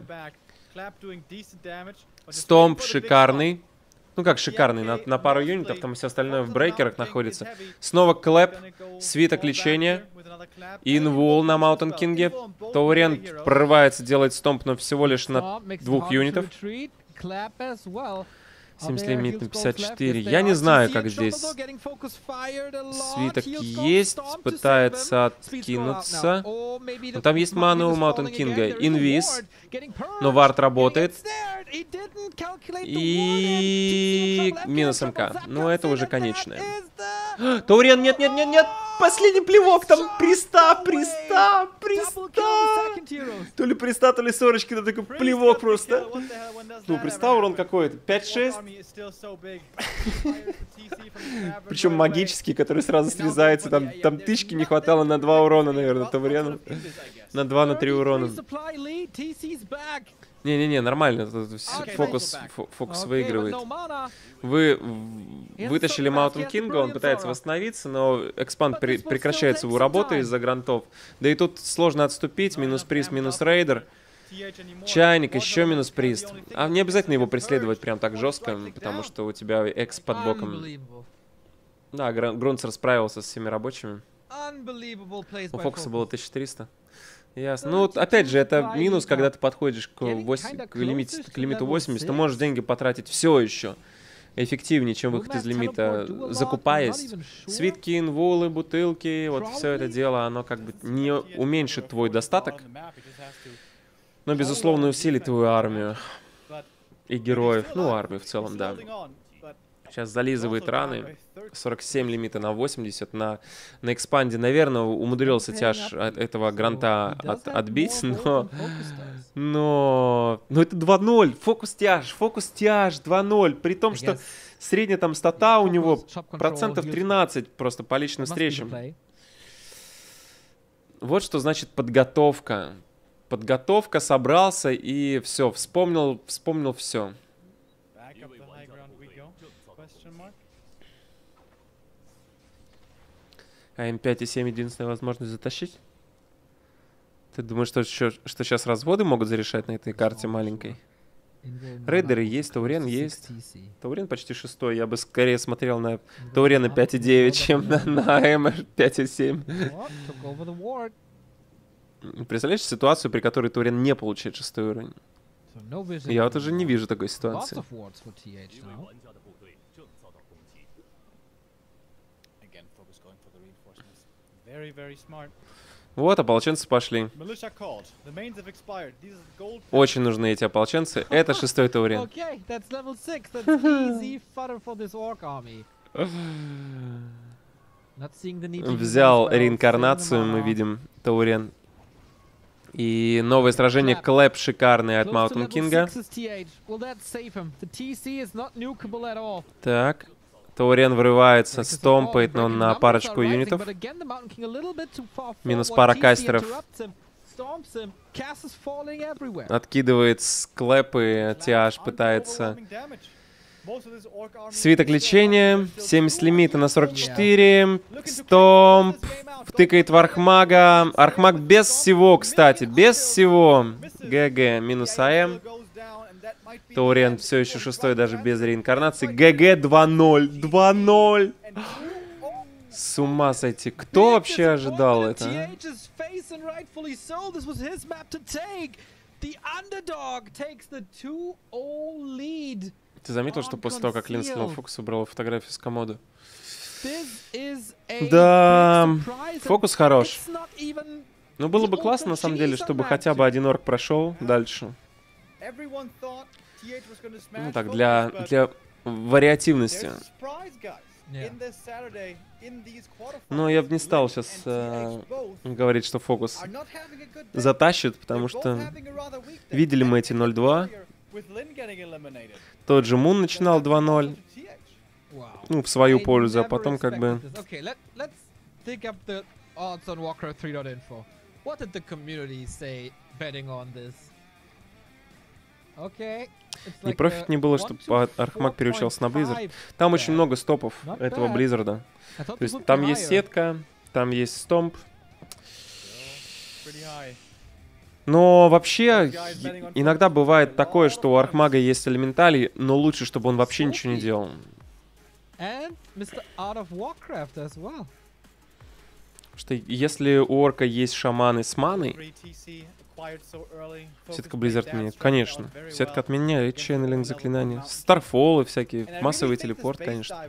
Стомп шикарный. Ну как шикарный, на, на пару юнитов, там все остальное в брейкерах находится. Снова клэп, свиток лечения. Инвул на Маутон Кинге. Таурен прорывается, делает стомп, но всего лишь на двух юнитов. семьдесят лимит на пятьдесят четыре. Я не знаю, как здесь. Свиток есть, пытается откинуться. Но там есть мана у Маутон Кинга. Инвиз. Но вард работает. И минус МК. Но это уже конечное. Таурен, нет, нет, нет, нет. Последний плевок, там приста, приста, приста. То ли приста, то ли сорочки, да такой плевок просто. Ну, приста урон какой-то, пять шесть. Причем магический, который сразу срезается. Там, там тычки не хватало на два урона, наверное, Таурену. На два, на три урона. Не-не-не, нормально. Фокус, фокус выигрывает. Вы вытащили Маутон Кинга, он пытается восстановиться, но экспанд при, прекращает его работу из-за грантов. Да и тут сложно отступить. Минус приз, минус рейдер. Чайник, еще минус приз. А не обязательно его преследовать прям так жестко, потому что у тебя экс под боком. Да, Грунцер справился с всеми рабочими. У фокуса было тысяча триста. Ясно. Ну, вот, опять же, это минус, когда ты подходишь к, восемь, к, лимите, к лимиту восемьдесят, ты можешь деньги потратить все еще. эффективнее, чем выход из лимита, закупаясь. Свитки, инволы, бутылки, вот все это дело, оно как бы не уменьшит твой достаток, но, безусловно, усилит твою армию и героев, ну, армию в целом, да. Сейчас зализывает раны. сорок семь лимита на восемьдесят. На, на экспанде, наверное, умудрился тяж от этого гранта от, отбить, но... Но... Но это два ноль. Фокус-тяж, фокус-тяж, два ноль. При том, что средняя там стата у него процентов тринадцать просто по личным встречам. Вот что значит подготовка. Подготовка, собрался и все, вспомнил, вспомнил все. А эм пять и семь единственная возможность затащить? Ты думаешь, что, что, что сейчас разводы могут зарешать на этой карте маленькой? Рейдеры есть, Таурен есть. Таурен почти шестой. Я бы скорее смотрел на Таурена пять и девять, чем на, на эм пять и семь. Представляешь ситуацию, при которой Таурен не получает шестой уровень? Я вот уже не вижу такой ситуации. Вот, ополченцы пошли. Очень нужны эти ополченцы. Это шестой Таурен. Взял реинкарнацию, мы видим, Таурен. И новое сражение Клэп шикарное от Маунтин Кинга. Так. Таурен врывается, стомпает, но на парочку юнитов. Минус пара кастеров. Откидывает склепы, тяж пытается. Свиток лечения, семьдесят лимита на сорок четыре. Стомп. Втыкает в Архмага. Архмаг без всего, кстати, без всего. ГГ, минус АМ. Таурен все еще шестой, даже без реинкарнации. ГГ два ноль. два ноль. С ума сойти. Кто вообще ожидал это? А? Ты заметил, что после того, как Лин снял фокус, убрал фотографию с комода? Да, фокус хорош. Ну, было бы классно, на самом деле, чтобы хотя бы один орк прошел дальше. Ну так, для, для вариативности. Но я бы не стал сейчас э, говорить, что фокус затащит, потому что видели мы эти ноль два. Тот же Мун начинал два ноль. Ну, в свою пользу, а потом как бы... И профит не было, чтобы Архмаг переучился на Blizzard. Там очень много стопов этого Blizzard. То есть там есть сетка, там есть стомп. Но вообще, иногда бывает такое, что у Архмага есть элементали, но лучше, чтобы он вообще ничего не делал. Что если у орка есть шаманы с маной, сетка Blizzard меняет. Конечно. Сетка отменяет ченнелинг заклинания. Старфолы всякие, массовый телепорт, конечно.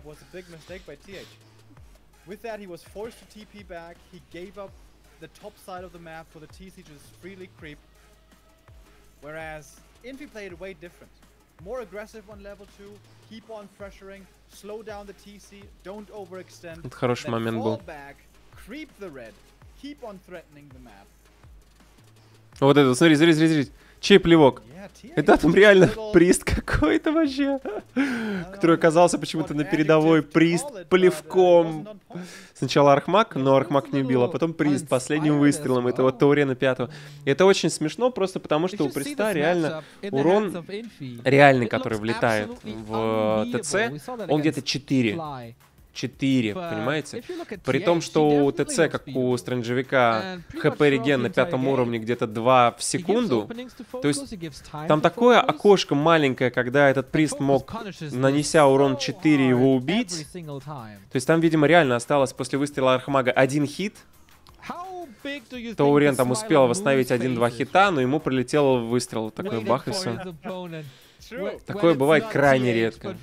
The top side of the map for the T C just freely creep, whereas Infi played it way different, more aggressive on level two, keep on pressuring, slow down the T C, don't overextend, это хороший момент был. Back, creep the red, keep on threatening the map. Вот это, смотри, смотри, смотри, смотри. Чей плевок? Это там реально прист какой-то вообще, который оказался почему-то на передовой. Прист плевком. Сначала Архмаг, но Архмаг не убил, а потом прист последним выстрелом этого Таурена пятого. И это очень смешно, просто потому что у приста реально урон реальный, который влетает в ТЦ, он где-то четыре. четыре, понимаете? При том, что у ТЦ, как у Стрэнджевика, ХП реген на пятом уровне где-то два в секунду. То есть там такое окошко маленькое, когда этот прист мог, нанеся урон четыре, его убить. То есть там, видимо, реально осталось после выстрела Архмага один хит. Таурен там успел восстановить один-два хита, но ему прилетел выстрел. Такой бах и все. True. Такое бывает крайне редко.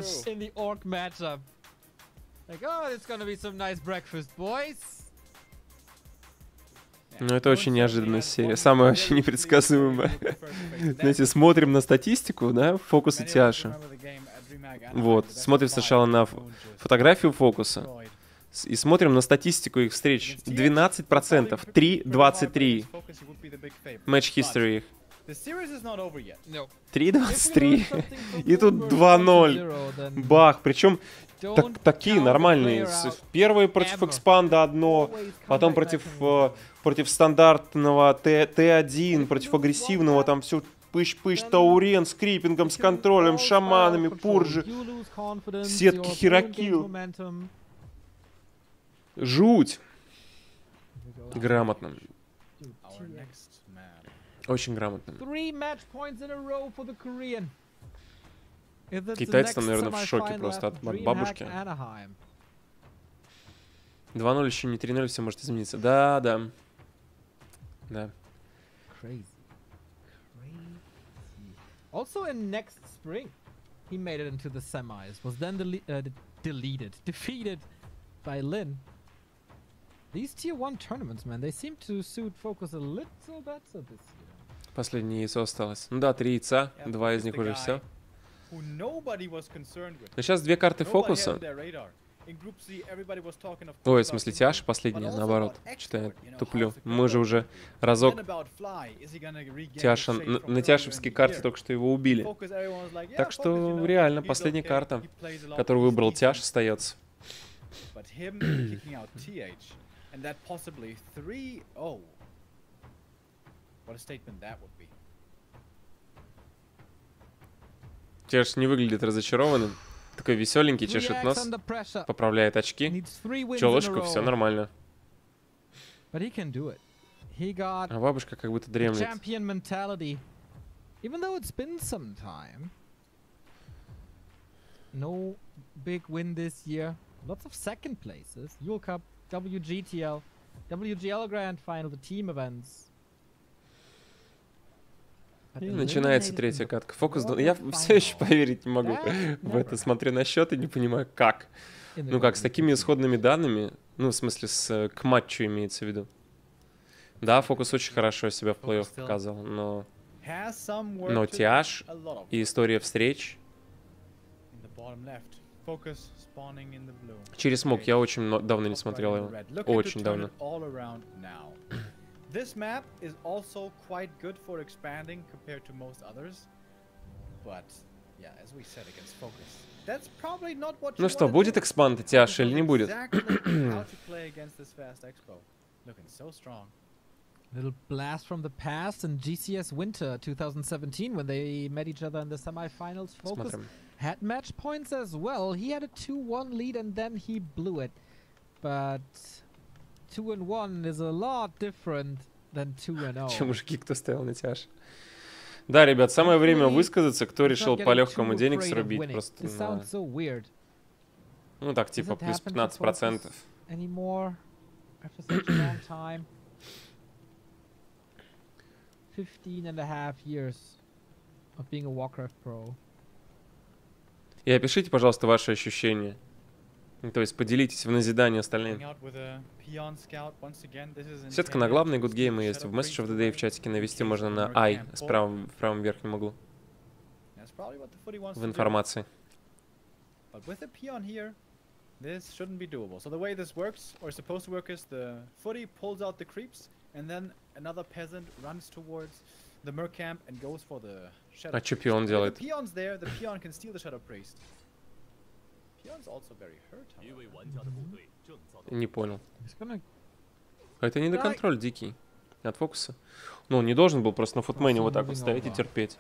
Ну, это очень неожиданная серия. Самая вообще непредсказуемая. Знаете, смотрим на статистику, да, фокуса Тиаши. Вот, смотрим сначала на фотографию фокуса. И смотрим на статистику их встреч. двенадцать процентов. три двадцать три. Match history их. три двадцать три. И тут два ноль. Бах. Причем так, такие нормальные. Первые против экспанда одно. Потом против, против стандартного Т один. Против агрессивного. Там все пыщ-пыщ, таурен с крипингом, с контролем, шаманами, пуржи. Сетки херокил. Жуть. Грамотно. Очень грамотно. Китайцы там, наверное, в шоке просто от, от бабушки. два ноль еще не три ноль, все может измениться. Да, да. Да. Also in next spring, he made it into the semis, was then dele uh, deleted, defeated by Lin. These tier one tournaments, man, they seem to suit Focus a little better this year. Последнее яйцо осталось. Ну да, три яйца, два из них уже все. Но сейчас две карты фокуса. Ой, в смысле Тиаш последняя, наоборот. Что-то я туплю. Мы же уже разок Тиаша, на, на Тиашевской карте только что его убили. Так что реально последняя карта, которую выбрал Тиаш, остается. Тиаш не выглядит разочарованным. Такой веселенький, чешет нос, поправляет очки, челочку, все нормально. А бабушка как будто дремлет. No big win this year. Lots of second places. Yule Cup, W G T L, W G L Grand Final, the team events. И начинается третья катка. Фокус... Я все еще поверить не могу в это. Смотрю на счет и не понимаю, как. Ну как, с такими исходными данными, ну в смысле с, к матчу имеется в виду. Да, Фокус очень хорошо себя в плей-офф показал, но... Но Тиаш и история встреч... Через смог я очень давно не смотрел его. Очень давно. This map is also quite good for expanding compared to most others, but yeah, as we said against Focus, that's probably not what you. Ну что, будет экспанд Тиаш или не будет? Little blast from the past in G C S Winter twenty seventeen when they met each other in the semifinals. Focus had match points as well. He had a two one lead and then he blew it, but two and one is a lot different than two and oh. Че, мужики, кто стоял на Тиаш? Да, ребят, самое время высказаться, кто решил по-легкому денег срубить. Просто на... Ну так, типа, плюс пятнадцать процентов. fifteen and a half years of being a Warcraft pro. И опишите, пожалуйста, ваши ощущения. То есть поделитесь в назидание остальным. Сетка на главные гудгеймы есть. В Message of the Day в чатике навести можно на I с правым, в правом верхнем углу. В информации. This shouldn't be doable. So the way this works, or supposed to work, is the footy pulls out the creeps, and then another peasant runs towards the merc camp and goes for the shadow. А что пион делает? The peon's there. The peon can steal the shadow priest. Peon's also very hurt. Не понял. Это не до контроль дикий. От фокуса. Ну, он не должен был просто на футмейне вот так вот стоять и терпеть.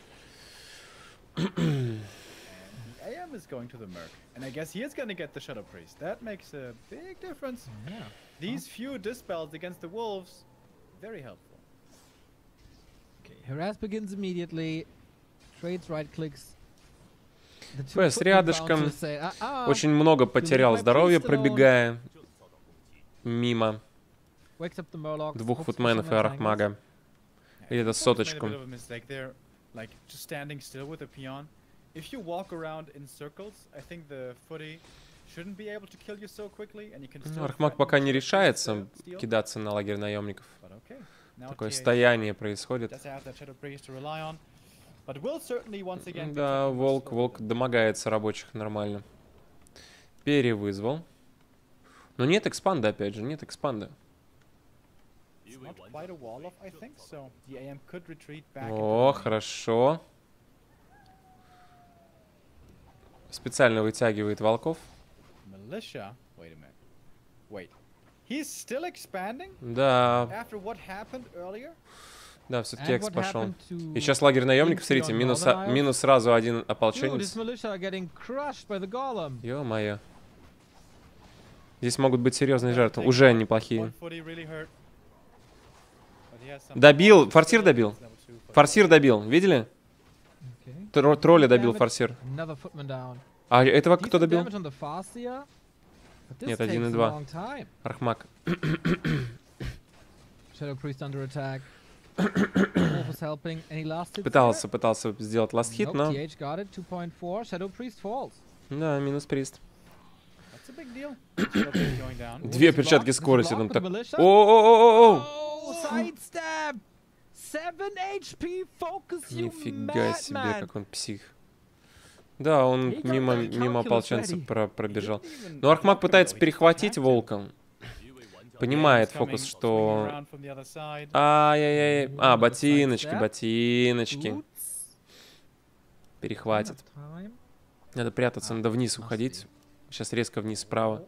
A M is going to the merc, and I guess he is going to get the shadow priest. That makes a big difference. Yeah. These few dispels against the wolves, very helpful. Okay, harass begins immediately. Trades right clicks. Фэс рядышком. Очень много потерял здоровья, пробегая мимо двух футменов и архмага. И это соточку. like just standing still with a peon. If you walk around in circles, I think the footy shouldn't be able to kill you so quickly, and you can still. Архмаг пока не решается кидаться на лагерь наемников. Такое стояние происходит. Да, волк, волк домогается рабочих нормально. Перевызвал. Но нет экспанда, опять же, нет экспанда. О, хорошо. Специально вытягивает волков. Да. Да, все-таки экс пошел. И сейчас лагерь наемников, смотрите, минус, а, минус сразу один ополченец. Ё-моё. Здесь могут быть серьезные жертвы. Уже неплохие. Добил. Форсир добил. Форсир добил. Видели? Тро тролля добил форсир. А этого кто добил? Нет, один и два. Архмаг. Пытался, пытался сделать last hit, но... Да, минус прист. Две перчатки скорости. Там так... О-о-о-о-о! Нифига себе, как он псих. Да, он мимо, мимо ополченца про пробежал. Но Архмаг пытается перехватить волка. Понимает фокус, что... Ай-яй-яй. А, ботиночки, ботиночки. Перехватит. Надо прятаться, надо вниз уходить. Сейчас резко вниз справа.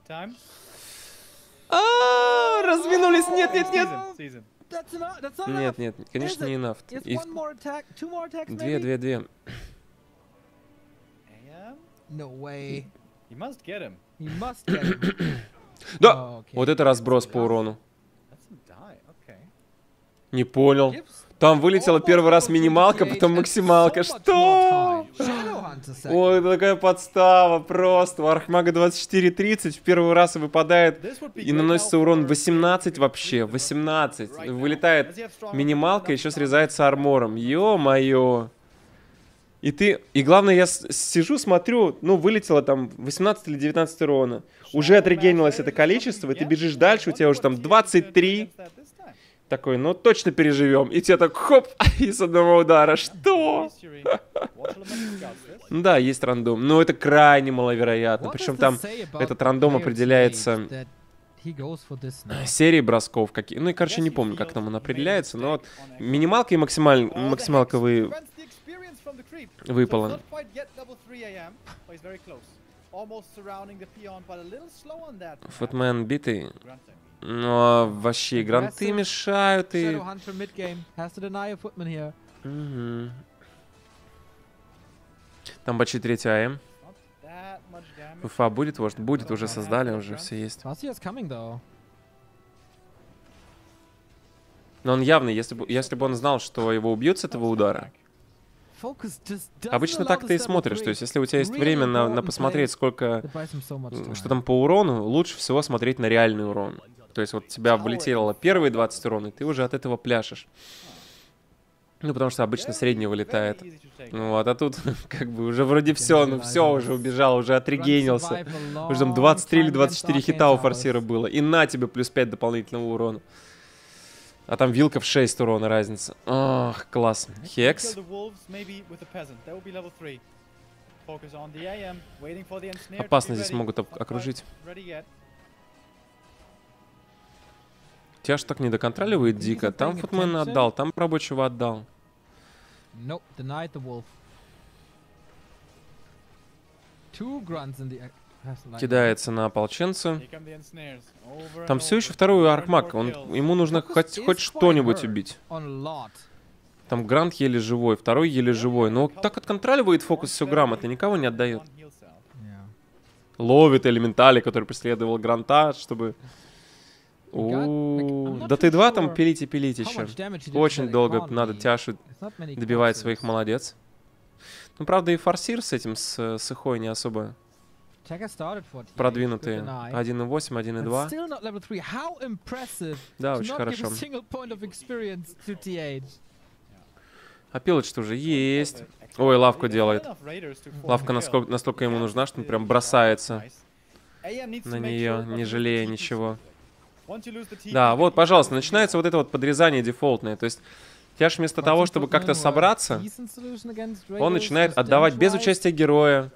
А, развернулись. Нет, нет, нет. Нет, нет, конечно, не enough. Две, две, две. Да! Вот это разброс по урону. Не понял. Там вылетела первый раз минималка, потом максималка. Что? Ой, это такая подстава просто. У Архмага двадцать четыре тридцать в первый раз выпадает и наносится урон восемнадцать вообще. восемнадцать. Вылетает минималка, еще срезается армором. Ё-моё. И ты... И главное, я сижу, смотрю, ну, вылетело там восемнадцать или девятнадцать урона. Уже отрегенилось это количество, и ты бежишь дальше, у тебя уже там двадцать три. Такой, ну, точно переживем. И тебе так, хоп, и с одного удара. Что? Да, есть рандом. Но это крайне маловероятно. Причем там этот рандом определяется серией бросков. Какие... Ну, и, короче, не помню, как там он определяется. Но вот минималка и максималь... максималка вы... выпала. Футмен битый. Но вообще гранты мешают и... Угу. Там почти третий АМ. ФФА будет, вождь? Будет, уже создали, уже все есть. Но он явный, если бы, если бы он знал, что его убьют с этого удара. Обычно так ты и смотришь, то есть если у тебя есть время на, на посмотреть, сколько, что там по урону, лучше всего смотреть на реальный урон. То есть вот у тебя влетело первые двадцать урон, и ты уже от этого пляшешь. Ну, потому что обычно средний вылетает. Вот, а тут как бы уже вроде все, ну все, уже убежал, уже отрегенился. Уже там двадцать три или двадцать четыре хита у форсира было. И на тебе плюс пять дополнительного урона. А там вилка в шесть урона разница. Ох, класс. Хекс. Опасно здесь могут окружить. Тяж так не доконтроливает дико. Там Футмен отдал, там рабочего отдал. Кидается на ополченца. Там все еще второй Архмаг. Он, ему нужно хоть, хоть что-нибудь убить. Там Грант еле живой, второй еле живой. Но так отконтроливает фокус все грамотно, никого не отдает. Ловит элементали, который преследовал Гранта, чтобы... О, да ты два там пилите, пилите еще. Очень долго надо тяжу добивать своих, молодец. Ну, правда, и форсир с этим, с, с ихой не особо продвинутые. один и восемь, один и два. Да, очень хорошо. А пилоть-то уже есть. Ой, лавку делает. Лавка насколько, настолько ему нужна, что он прям бросается на нее, не жалея ничего. Да, вот, пожалуйста, начинается вот это вот подрезание дефолтное. То есть Тяж вместо того, чтобы как-то собраться, он начинает отдавать без участия героя.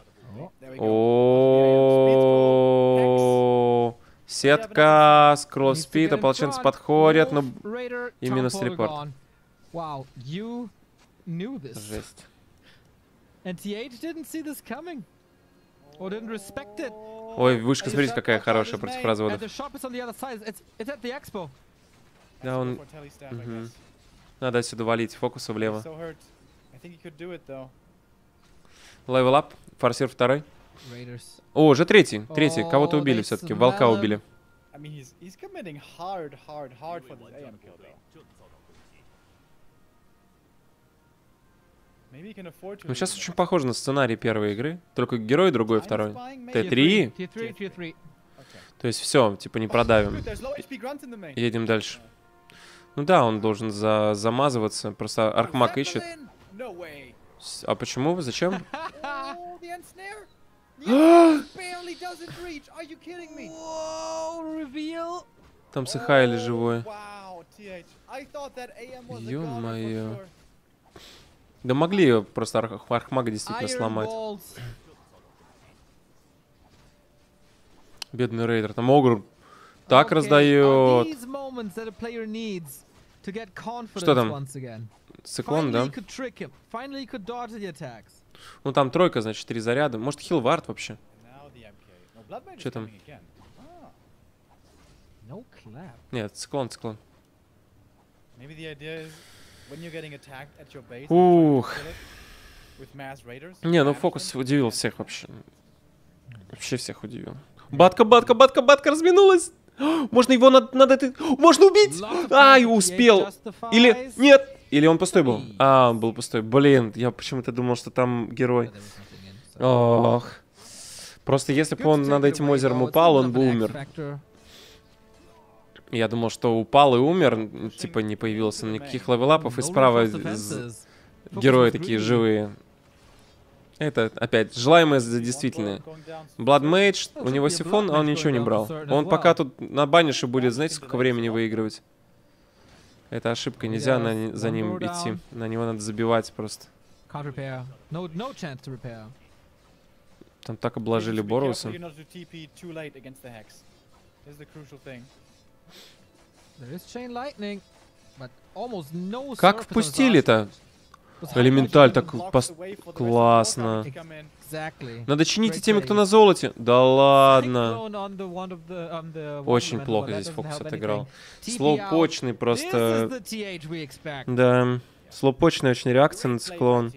О, сетка, скролл спид, ополченцы подходят, но и минус телепорт. Жесть. Ой, вышка, смотрите, какая хорошая против разводов. Да, он... Угу. Надо отсюда валить, фокуса влево. Левел ап, форсир второй. О, уже третий, третий. Кого-то убили все-таки, волка убили. Ну, сейчас очень похоже на сценарий первой игры. Только герой другой второй. Т три? То есть все, типа не продавим. Едем дальше. Ну да, он должен за замазываться. Просто Архмаг ищет. А почему? Зачем? Там Сыхайли живой. Ё-моё. Да могли ее просто арх Архмага действительно сломать. Бедный рейдер. Там Огр так раздает. Что там? Циклон, да? Ну там тройка, значит, три заряда. Может, хилвард вообще? Что там? Нет, циклон, циклон. Ух. Не, ну фокус удивил всех вообще. Вообще всех удивил. Батка, батка, батка, батка разминулась. Можно его надо, надо это... Можно убить! Ай, успел. Или... Нет. Или он пустой был? А, он был пустой. Блин, я почему-то думал, что там герой. Ох. Просто если бы он над этим озером упал, он бы умер. Я думал, что упал и умер, типа не появился никаких левелапов, и справа герои такие живые. Это, опять, желаемое за действительное. Blood Mage, у него сифон, а он ничего не брал. Он пока тут на банише будет, знаете, сколько времени выигрывать? Это ошибка, нельзя на, за ним идти. На него надо забивать просто. Там так обложили Боруса. Как впустили-то? Элементаль так пос... классно. Надо чинить теми, кто на золоте. Да ладно. Очень плохо здесь фокус отыграл. Слоупочный просто. Да. Слоупочная очень реакция на циклон.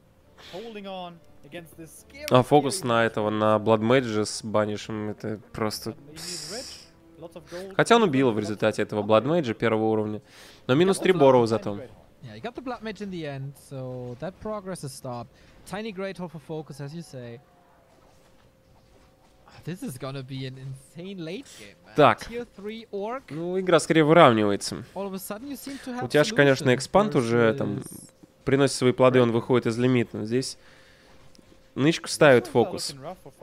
А фокус на этого, на Blood Mage с банишем, это просто... Хотя он убил в результате этого Blood Mage первого уровня. Но минус три Борроу зато. Yeah, you got the Blood Mage in the end, so that progress is stopped. Tiny Great Hole for focus, as you say. This is gonna be an insane late game, man. Так. Tier three orc. Ну, игра скорее выравнивается. All of a sudden you seem to have У тебя же, конечно, экспанд уже там приносит свои плоды, он выходит из лимита. Но здесь нычку ставит фокус.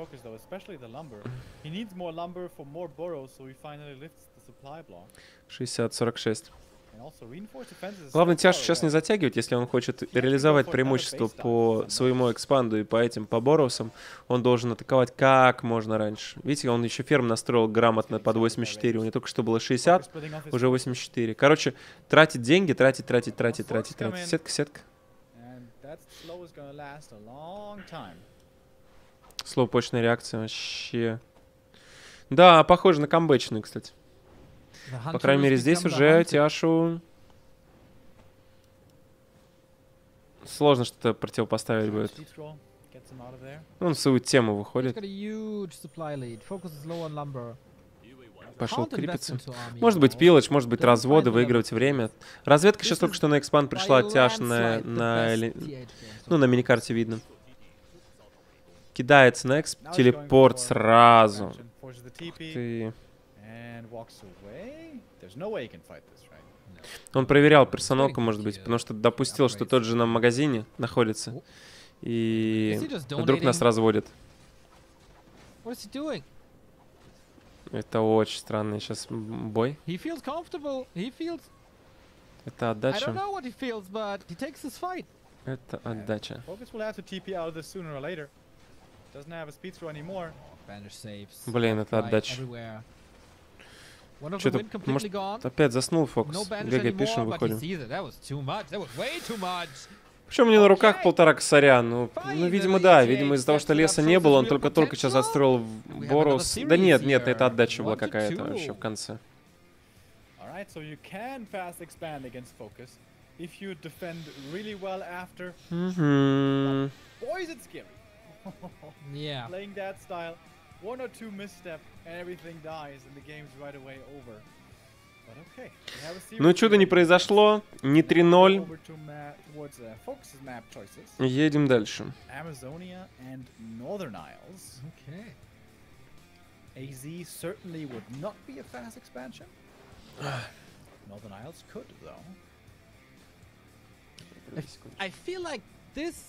шестьдесят сорок шесть. Главное, Тяж сейчас не затягивать, если он хочет реализовать преимущество по своему экспанду и по этим, по Борусам, он должен атаковать как можно раньше. Видите, он еще ферм настроил грамотно под восемьдесят четыре, у него только что было шестьдесят, уже восемьдесят четыре. Короче, тратить деньги, тратить, тратить, тратить, тратить, тратить. Сетка, сетка. Слоупочная реакция вообще. Да, похоже на камбэчную, кстати. По крайней мере, здесь уже Тяшу сложно что-то противопоставить будет. Он в свою тему выходит. Пошел крепиться. Может быть, пилоч, может быть, разводы, выигрывать время. Разведка сейчас только что на экспанд пришла, Тяж на, на, ну, на миникарте видно. Кидается на эксп, телепорт сразу. Ух ты. Он проверял персоналку, может быть, потому что допустил, что тот же на магазине находится. И вдруг нас разводят. Это очень странный сейчас бой. Это отдача. Это отдача. Блин, это отдача. Что-то, может, опять заснул Фокус. ГГ пишем, выходим. Причем у него на руках полтора косаря. Ну, ну, видимо, да. Видимо, из-за того, что леса не было, он только-только сейчас отстроил Борус. Да нет, нет, это отдача была какая-то вообще в конце. One or two misstep and everything dies and the game's right away over. But okay. Ну, чудо не произошло. Не три ноль. Едем дальше. Amazonia and Northern Isles. Okay. A Z certainly would not be a fast expansion. Northern Isles could, though. I feel like this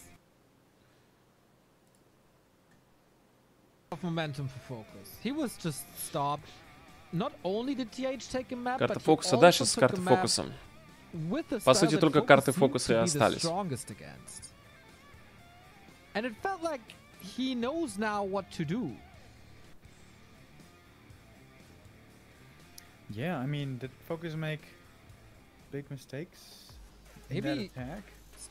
of momentum for Focus. He was just stopped. Not only did T H take a map, карта but фокуса дальше с карты фокуса. По сути, только карты фокуса и остались. And it felt like he knows now what to do. Yeah, I mean, did Focus make big mistakes in that attack?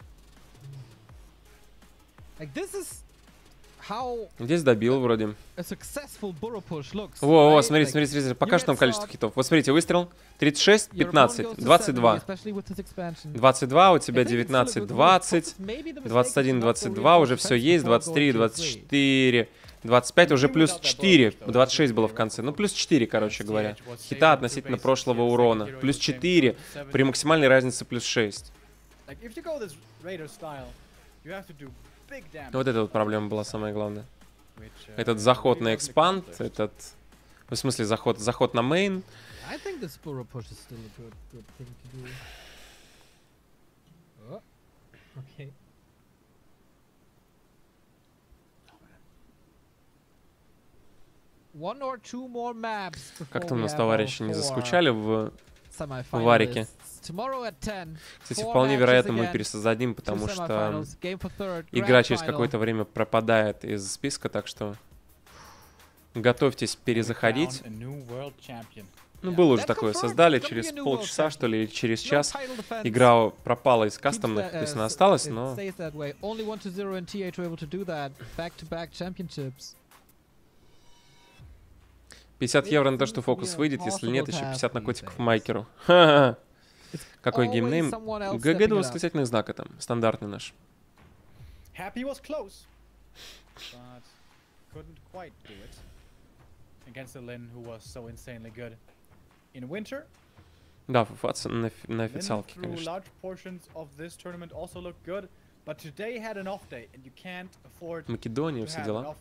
Like this is how здесь добил вроде. a successful burrow push looks. Во, во, смотрите, смотрите, смотрите, пока что там количество хитов. Вот смотрите, выстрел тридцать шесть, пятнадцать, двадцать два. двадцать два, у тебя девятнадцать, двадцать, двадцать один, двадцать два, уже все есть, двадцать три, двадцать четыре, двадцать пять, уже плюс четыре, двадцать шесть было в конце, ну плюс четыре, короче говоря. Хита относительно прошлого урона, плюс четыре, при максимальной разнице плюс шесть. Вот эта вот проблема была самая главная. Этот заход на экспанд, этот... В смысле, заход, заход на мейн. Как там у нас товарищи не заскучали в варике? Кстати, вполне вероятно, мы пересоздадим, потому что игра через какое-то время пропадает из списка, так что готовьтесь перезаходить. Ну, было уже такое, создали через полчаса, что ли, или через час. Игра пропала из кастомных, то есть она осталась, но... пятьдесят евро на то, что фокус выйдет, если нет, еще пятьдесят на котиков Майкеру. Ха-ха. Какой геймнейм? ГГ два восклицательных знака там, стандартный наш. Да, фуфаца на, на официалке, конечно. Македония, все дела.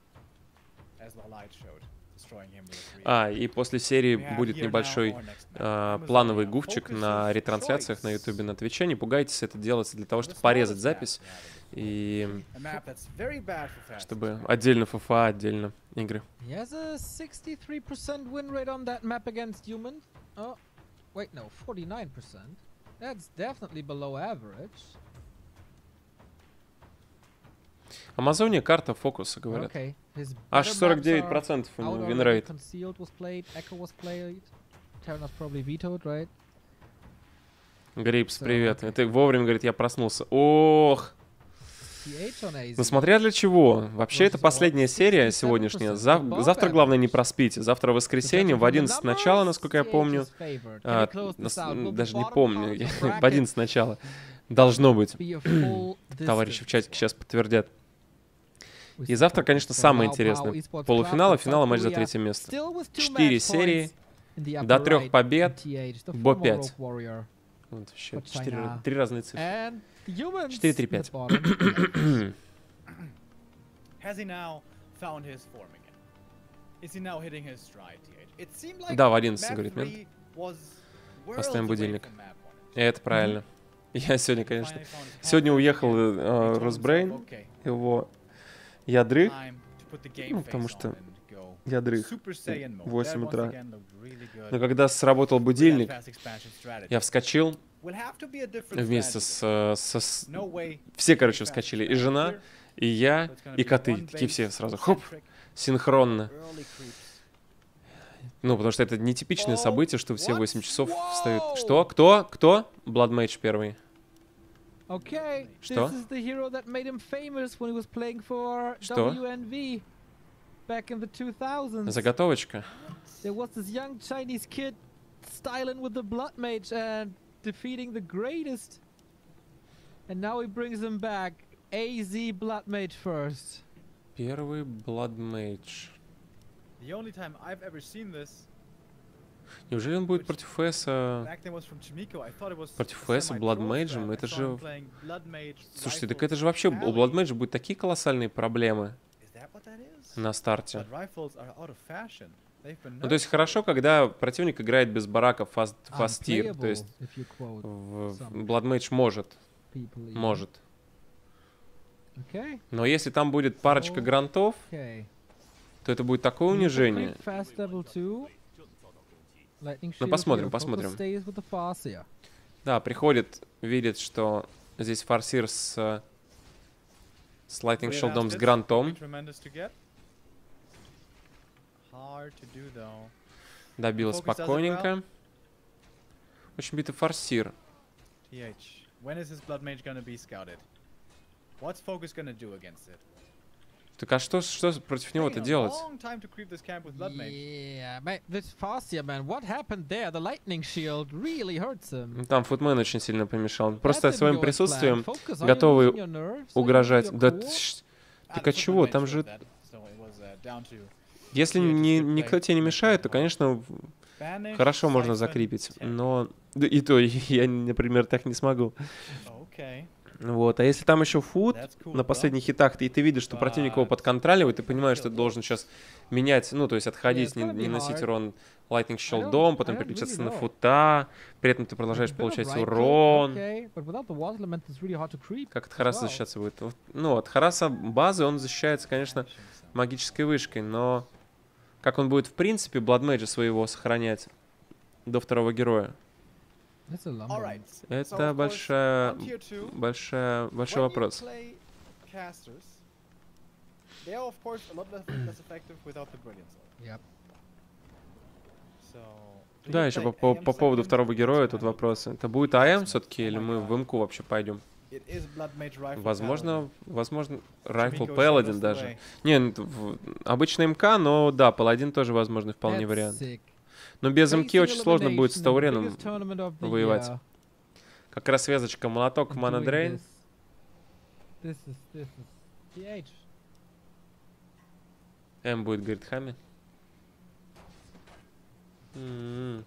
А, и после серии будет небольшой э, плановый гуфчик на ретрансляциях на ютубе, на твиче. Не пугайтесь, это делается для того, чтобы порезать запись. И чтобы отдельно ФФА, отдельно игры. Амазония карта фокуса, говорят. Okay. Аж сорок девять процентов у него винрейт. Грейпс, привет. Это вовремя, говорит, я проснулся. Ох! Ну смотря для чего. Вообще, это последняя серия сегодняшняя. Зав завтра, главное, не проспите. Завтра воскресенье в одиннадцать начала, насколько я помню. А, даже не помню. В одиннадцать начала. Должно быть. Товарищи в чатике сейчас подтвердят. И завтра, конечно, самое интересное. Полуфинал и финал, матч за третье место. Четыре серии, до трех побед, Бо пять. Вот вообще, четыре, три разные цифры. четыре, три, пять. Да, в одиннадцать, говорит, нет? Поставим будильник. Это правильно. Я сегодня, конечно... Сегодня уехал э, Росбрейн, его... Я дрых, ну, потому что я дрых в восемь утра. Но когда сработал будильник, я вскочил вместе с... со, с... Все, короче, вскочили. И жена, и я, и коты. Такие все сразу, хоп, синхронно. Ну, потому что это нетипичное событие, что все в восемь часов встают. Что? Кто? Кто? Blood Mage первый. Okay, Что? this is the hero that made him famous when he was playing for Что? W N V back in the two thousands. Заготовочка. There was this young Chinese kid styling with the Blood Mage and defeating the greatest. And now he brings him back. A Z Blood Mage first. Первый Blood Mage. The only time I've ever seen this. Неужели он будет против Эса? Против Эса Blood Mage? Это же... Слушайте, так это же вообще... У Blood Mage будут такие колоссальные проблемы на старте. Ну, то есть хорошо, когда противник играет без бараков фастир. То есть Blood Mage может. Может. Но если там будет парочка грантов, то это будет такое унижение. Ну, посмотрим, посмотрим. Да, приходит, видит, что здесь форсир с, с Lightning Shield'ом, с грантом. Добил спокойненько. Очень битый форсир. Так а что, что против него-то делать? Там Футмен очень сильно помешал. Просто своим присутствием готовы угрожать. Да, так а чего? Там же... Если ни, никто тебе не мешает, то, конечно, хорошо можно закрепить. Но и то я, например, так не смогу. Вот, а если там еще фут на последних хитах, и ты видишь, что противник его подконтроливает, ты понимаешь, что ты должен сейчас менять, ну, то есть отходить, не, не носить урон Lightning Shield'ом, потом переключаться на фута, при этом ты продолжаешь получать урон. Как от Хараса защищаться будет? Ну, от Хараса базы он защищается, конечно, магической вышкой, но как он будет, в принципе, Blood Mage своего сохранять до второго героя? Это большая, большая, большой вопрос. Да, еще по, по, по поводу второго героя тут вопрос. Это будет АМ все-таки или мы в МК вообще пойдем? Возможно, возможно, Rifle Paladin даже. Не, обычный МК, но да, Паладин тоже возможный вполне вариант. Но без МК очень сложно будет с Тауреном воевать. Как раз связочка молоток, мана дрейн. М будет, говорит, Хами. М-м-м.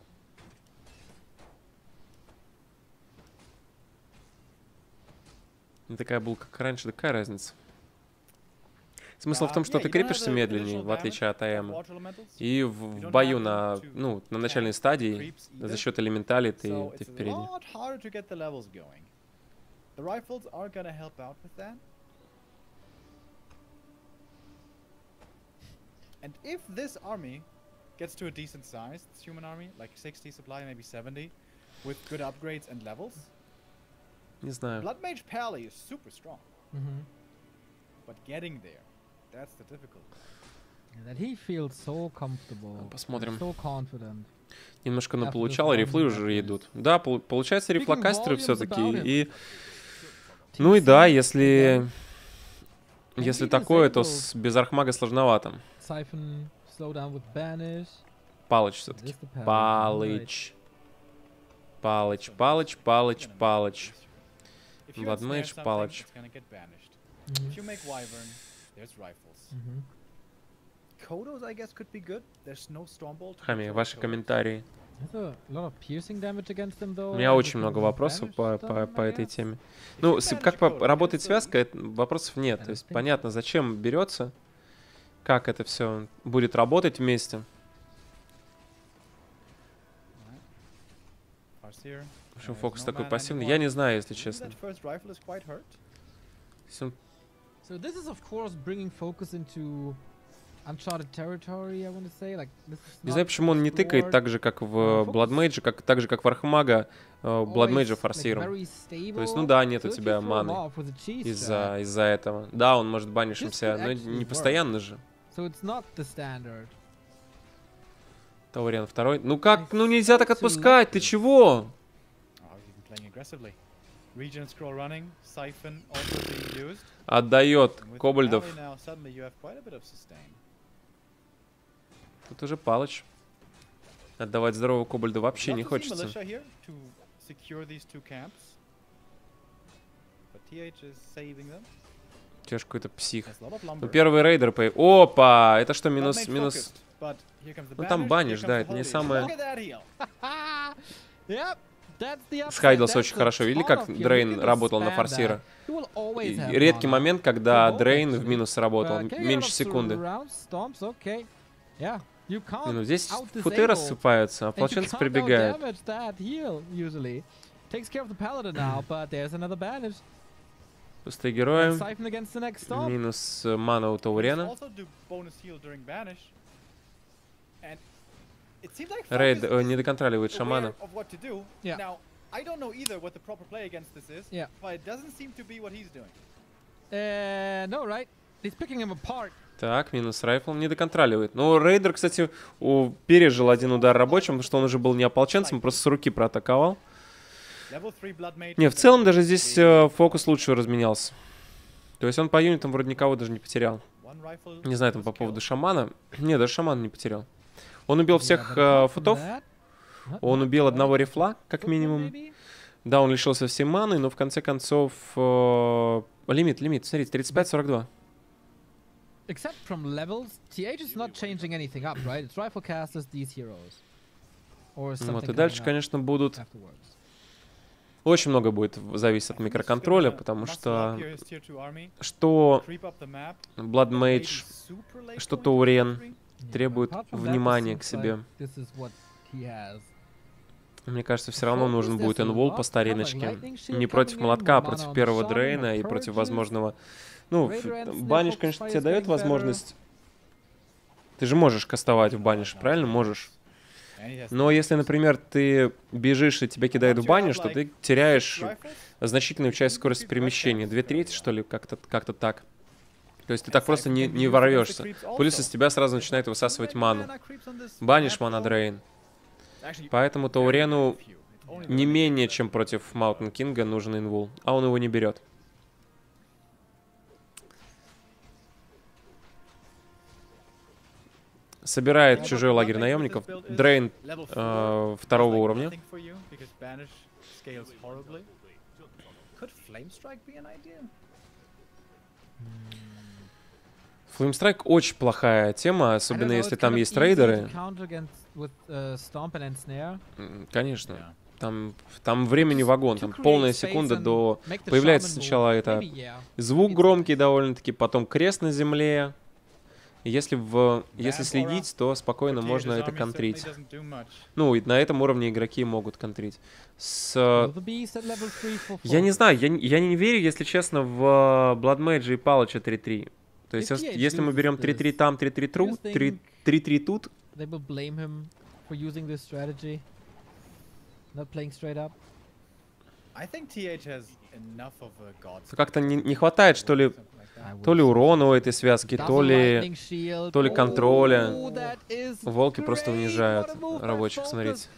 Не такая булка, как раньше, такая разница. Смысл в том, что ты крепишься медленнее, в отличие от АМ. И в, в бою на, ну, на начальной стадии за счет элементалей ты, ты впереди. Gets to a decent size, this human army, like sixty supply, maybe seventy, with good upgrades and levels. Не знаю. Blood Mage Pally is super strong, mm-hmm. but getting there, that's the difficult part. That he feels so comfortable. Посмотрим. So confident. Немножко наполучал, рифлы уже идут. Да, получается рифлокастеры все-таки. И ну и да, если если такое, то с без архмага сложновато. Палыч все-таки. Палыч. Палыч, палыч, палыч, палыч. Blood Mage, палыч. Хами, ваши комментарии. У меня очень много вопросов по, по, по этой теме. Ну, как работает связка, это, вопросов нет. То есть понятно, зачем берется, как это все будет работать вместе. Почему фокус такой пассивный? Я не знаю, если честно. So this is of course bringing focus into uncharted territory, I want to say. Like, this is не знаю, почему он не тыкает так же, как в Blood Mage, как, так же, как в Архмага, Blood Mage форсируем. То есть, ну да, нет у тебя маны из-за из-за этого. Да, он может банишимся, но не постоянно же. Таурен второй. Ну как? Ну нельзя так отпускать, ты чего? Отдает Кобальдов. Тут уже Палыч. Отдавать здорового Кобальда вообще не хочется. Тебе ж какой-то псих. Ну, первый рейдер по... Опа! Это что, минус... минус... Ну там банишь, да, это не самое... Скайдлс очень хорошо. Видели, как Дрейн работал на форсира? Редкий момент, когда Дрейн в минус работал. Меньше секунды. Ну, здесь футы рассыпаются, а ополченцы прибегают. Пустые герои. Минус мана у Таурена. Рейд э, не доконтроливает шамана. Так, минус райфл. Не доконтроливает. Ну, рейдер, кстати, у... пережил один удар рабочим, потому что он уже был не ополченцем, просто с руки проатаковал. Не, в целом даже здесь э, фокус лучше разменялся. То есть он по юнитам вроде никого даже не потерял. Не знаю там по поводу шамана. Не, даже шамана не потерял. Он убил всех э, футов. Он убил одного рифла, как минимум. Да, он лишился всей маны, но в конце концов... Э, лимит, лимит, смотрите, тридцать пять сорок два. Except from levels, ти эйч is not changing anything up, right? It's rifle casters, these heroes. Or something. Вот, и дальше, конечно, будут... Очень много будет зависеть от микроконтроля, потому что... Что Blood Mage, что Таурен требует внимания к себе. Мне кажется, все равно нужен будет инвол по стариночке. Не против молотка, а против первого Дрейна и против возможного... Ну, баниш, конечно, тебе дает возможность... Ты же можешь кастовать в баниш, правильно? Можешь. Но если, например, ты бежишь и тебя кидают в баниш, то ты теряешь значительную часть скорости перемещения. Две трети, что ли, как-то как-то так. То есть ты так просто не, не ворвешься. Плюс из тебя сразу начинает высасывать ману. Баниш, мана дрейн. Поэтому Таурену не менее, чем против Маунтин Кинга нужен инвул. А он его не берет. Собирает чужой лагерь наемников. Дрейн э, второго уровня. Флеймстрайк очень плохая тема, особенно если там есть рейдеры. Конечно. Там, там времени вагон, там полная секунда до... Появляется сначала это звук громкий довольно-таки, потом крест на земле. И если, в, если следить, то спокойно можно это контрить. Ну, и на этом уровне игроки могут контрить. С... Я не знаю, я, я не верю, если честно, в Blood Mage и Палыча три три. То есть, если, если мы берем три три там, три три тут, три три тут... Как-то не, не хватает, что ли, то ли урона у этой связки, то ли, то ли контроля. Волки просто унижают рабочих, смотрите.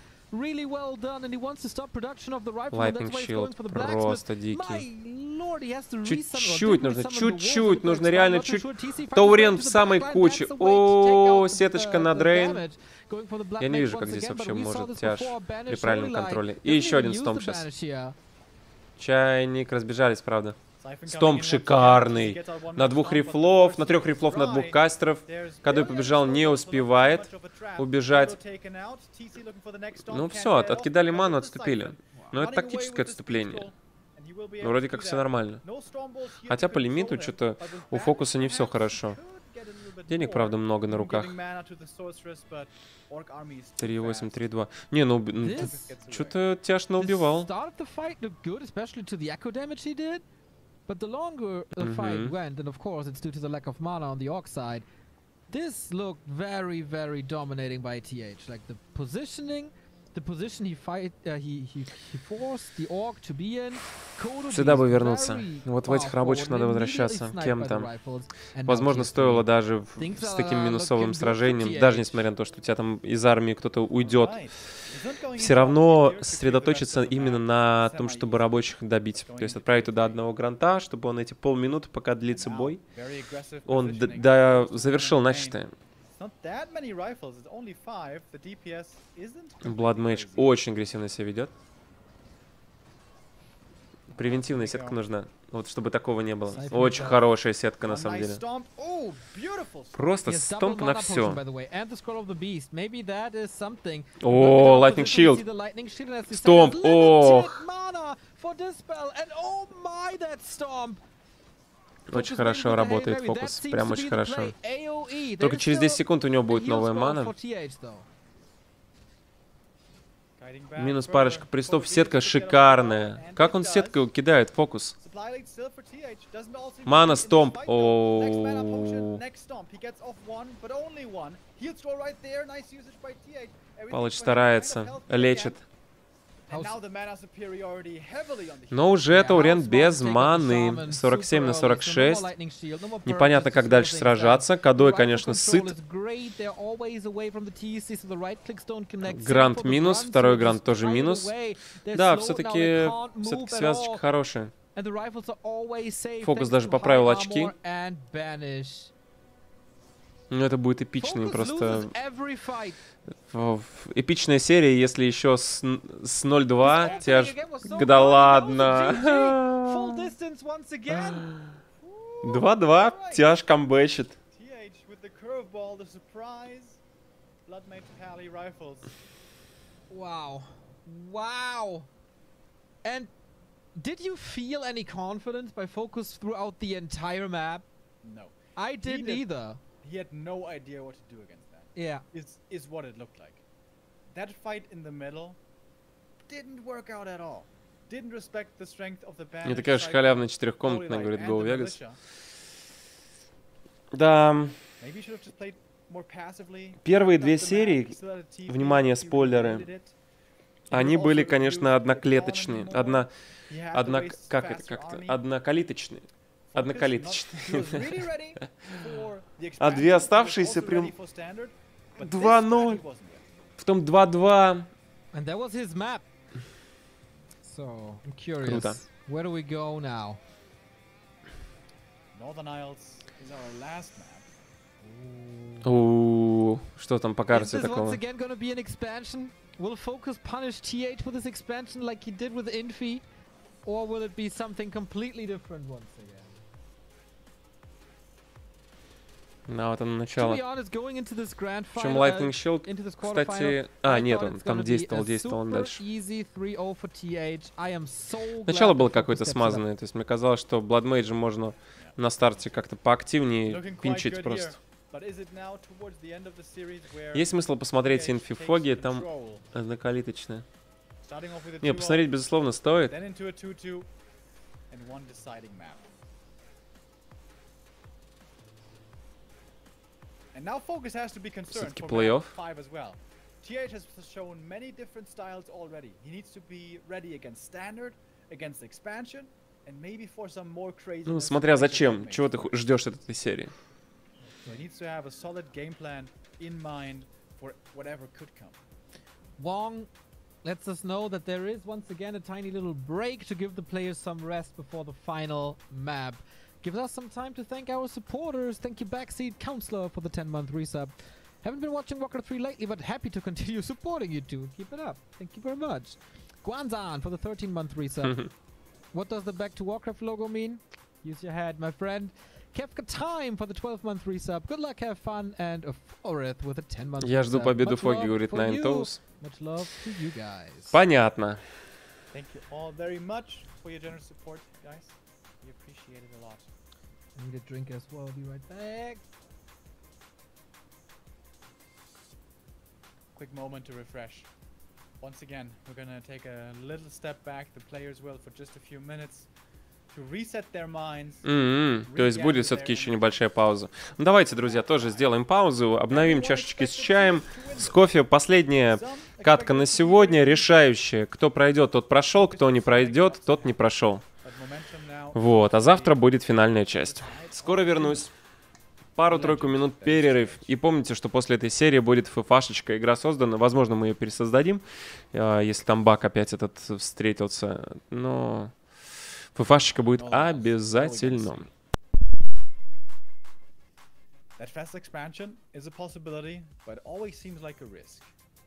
Lightning Shield просто дикий. Чуть-чуть нужно, чуть-чуть нужно, реально чуть. Таурен в самой куче. О, сеточка на дрейн. Я не вижу, как здесь вообще может тяж при правильном контроле. И еще один стомп сейчас. Чайник, разбежались, правда. Стомп шикарный. На двух рифлов, на трех рифлов, на двух кастеров. Кадой побежал, не успевает убежать. Ну все, от, откидали ману, отступили. Но это тактическое отступление. Ну, вроде как все нормально. Хотя по лимиту что-то у фокуса не все хорошо. Денег, правда, много на руках. три восемь, три два. Не, ну, что-то тяжно убивал. But the longer the mm-hmm. fight went, and of course it's due to the lack of mana on the Orc side, this looked very, very dominating by T H. Like the positioning, the position he fight, uh, he, he he forced the Orc to be in. Сюда бы вернуться. Вот в этих рабочих надо возвращаться кем-то. Возможно, стоило даже в, с таким минусовым сражением, даже несмотря на то, что у тебя там из армии кто-то уйдет, все равно сосредоточиться именно на том, чтобы рабочих добить. То есть отправить туда одного гранта, чтобы он эти полминуты, пока длится бой, он завершил начатое. Blood Mage очень агрессивно себя ведет. Превентивная сетка нужна. Вот, чтобы такого не было. Очень хорошая сетка, на самом деле. Просто стомп на все. О, Lightning Shield. Стомп, ох. Очень хорошо работает фокус. Прям очень хорошо. Только через десять секунд у него будет новая мана. Минус парочка пристов. Сетка шикарная. Как он сеткой кидает фокус? Мана стомп. О. Палыч старается. Лечит. Но уже Таурен без маны. сорок семь на сорок шесть. Непонятно, как дальше сражаться. Кадой, конечно, сыт. Грант минус. Второй грант тоже минус. Да, все-таки все-таки связочка хорошая. Фокус даже поправил очки. Ну, это будет эпичный просто... Эпичная серия, если еще с, с ноль два. Тяж... Да ладно. два-два. Тяж камбэчит. Wow. Wow. And did you feel any confidence by Focus throughout the entire map? No. I didn't did. either. He had no idea what to do against that. Yeah. Is is what it looked like. That fight in the middle didn't work out at all. Didn't respect the strength of the band. Не такая шкалявная четырехкомнатная, говорит Go Vegas. Да. Первые две серии, внимание, спойлеры, они были, конечно, одноклеточные. Одна, одна, как это как-то, однокалиточные. Однокалиточные. А две оставшиеся прям два ноль. Потом два-два. Круто. Оу, что там по карте такого? Will Focus punish T H with this expansion like he did with Infi, or will it be something completely different once again? На вот оно начало. Причем Lightning Shield, кстати... А, нет, он там действовал, действовал он дальше. Начало было какое-то смазанное, то есть мне казалось, что Blood Mage можно на старте как-то поактивнее пинчить просто. Есть смысл посмотреть инфифоги, там однокалиточная. Не, посмотреть, безусловно, стоит. Все-таки плей-офф. T H has shown many different styles already. He needs to be ready against standard, against expansion, and maybe for some more crazy. Ну, смотря зачем, чего ты ждешь от этой серии. So he needs to have a solid game plan in mind for whatever could come. Wong lets us know that there is once again a tiny little break to give the players some rest before the final map. Gives us some time to thank our supporters. Thank you, Backseat Counselor, for the ten month resub. Haven't been watching Warcraft three lately, but happy to continue supporting you two. Keep it up. Thank you very much. Guanzan for the thirteen month resub. What does the Back to Warcraft logo mean? Use your head, my friend. Kefka Time for the twelve month resub. Good luck, have fun, and a Foreth with a ten month resub. Я жду победу Фоги, говорит Nine Toes. Much love to you guys. Понятно. Thank you all very much for your generous support, guys. We appreciate it a lot. I need a drink as well. I'll be right back. quick moment to refresh. Once again, we're gonna take a little step back. The players will for just a few minutes to reset their minds. Mm-hmm. То есть будет все-таки еще небольшая пауза. Ну, давайте, друзья, тоже сделаем паузу, обновим чашечки с чаем, с кофе. Последняя катка на сегодня, решающая. Кто пройдет, тот прошел, кто не пройдет, тот не прошел. Вот, а завтра будет финальная часть. Скоро вернусь. Пару-тройку минут перерыв. И помните, что после этой серии будет фифашечка. Игра создана. Возможно, мы ее пересоздадим, если там баг опять этот встретился. Но фифашечка будет обязательно. That fast expansion is a possibility, but always seems like a risk.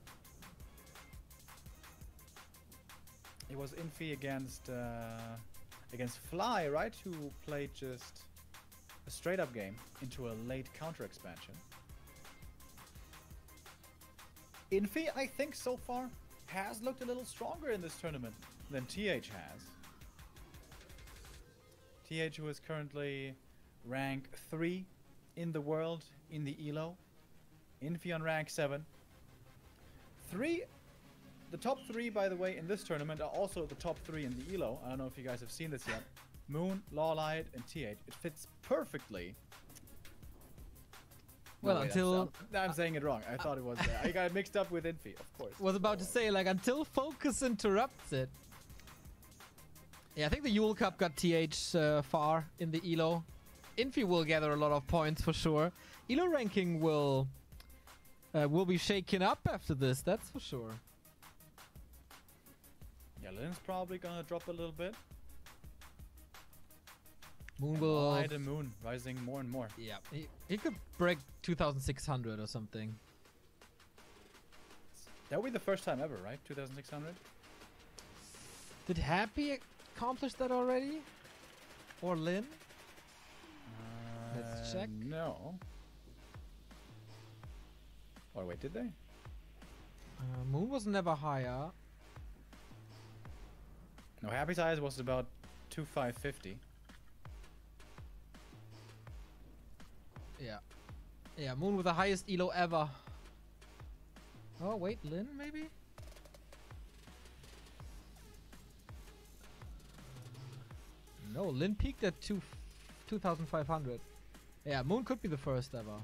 It was Infi against uh, against Fly, right? Who played just a straight up game into a late counter expansion. Infi, I think so far, has looked a little stronger in this tournament than T H has. T H, who is currently rank three in the world in the E L O. Infi on rank seven. Three, the top three, by the way, in this tournament are also the top three in the E L O. I don't know if you guys have seen this yet. Moon, Lawlight, and T H. It fits perfectly. Well, no, wait, until... I'm, I'm saying it wrong. I thought it was... Uh, I got it mixed up with Infi, of course. Was about to say, like, until Focus interrupts it. Yeah, I think the Yule Cup got T H uh, far in the E L O. Infi will gather a lot of points for sure. E L O ranking will... Uh, will be shaken up after this, that's for sure. Yeah, Lin's probably gonna drop a little bit. Moon will... Light and Moon rising more and more. Yeah, he, he could break two thousand six hundred or something. That would be the first time ever, right? two thousand six hundred? Did Happy accomplish that already? Or Lin? Uh, Let's check. No. Or wait, did they? Uh, Moon was never higher. No, Happy's highest was about two five fifty. Yeah. Yeah, Moon with the highest E L O ever. Oh, wait, Lin, maybe? No, Lin peaked at two, two thousand five hundred. Yeah, Moon could be the first ever.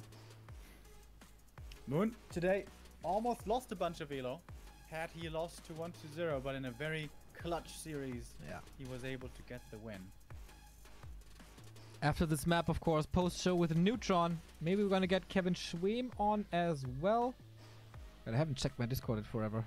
Moon today almost lost a bunch of E L O. Had he lost to one to zero, but in a very clutch series, yeah, he was able to get the win. After this map, of course, post-show with Neutron. Maybe we're gonna get Kevin Schweem on as well. But I haven't checked my Discord in forever.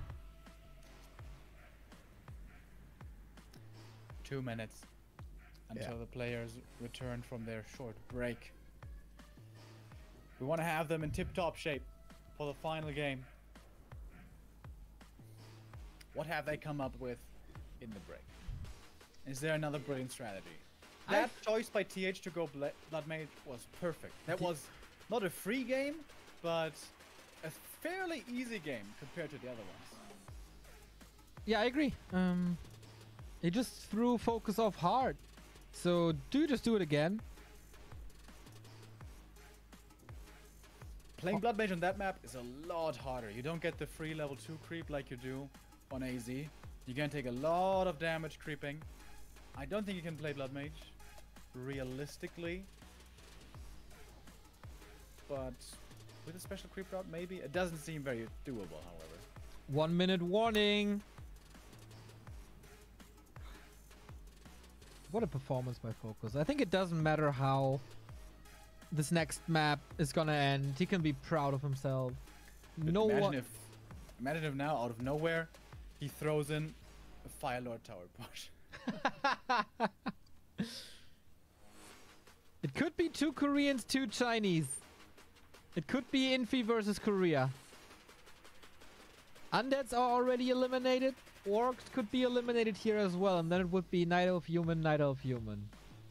Two minutes until yeah. the players return from their short break. We want to have them in tip-top shape for the final game. What have they come up with in the break? Is there another brilliant strategy? That I've choice by T H to go Blood Mage was perfect. That was not a free game, but a fairly easy game compared to the other ones. Yeah, I agree. Um, he just threw focus off hard. So do just do it again. Playing Blood Mage on that map is a lot harder. You don't get the free level two creep like you do on A Z. You're gonna take a lot of damage creeping. I don't think you can play Blood Mage realistically, but with a special creep route, maybe. It doesn't seem very doable, however. One minute warning. What a performance by Focus. I think it doesn't matter how this next map is gonna end. He can be proud of himself. But no imagine one. if, imagine if now, out of nowhere, he throws in a Fire Lord tower push. It could be two Koreans, two Chinese. It could be Infi versus Korea. Undeads are already eliminated. Orcs could be eliminated here as well, and then it would be Night Elf Human, Night Elf Human.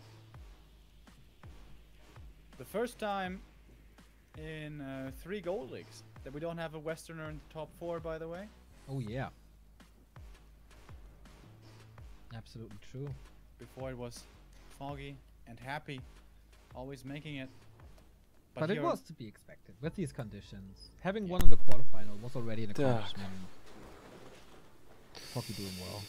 The first time in uh, three gold leagues that we don't have a Westerner in the top four, by the way. Oh yeah. Absolutely true. Before it was Foggy and Happy, always making it. But it was to be expected with these conditions. Having won in the quarterfinal was already an accomplishment. Foggy doing well.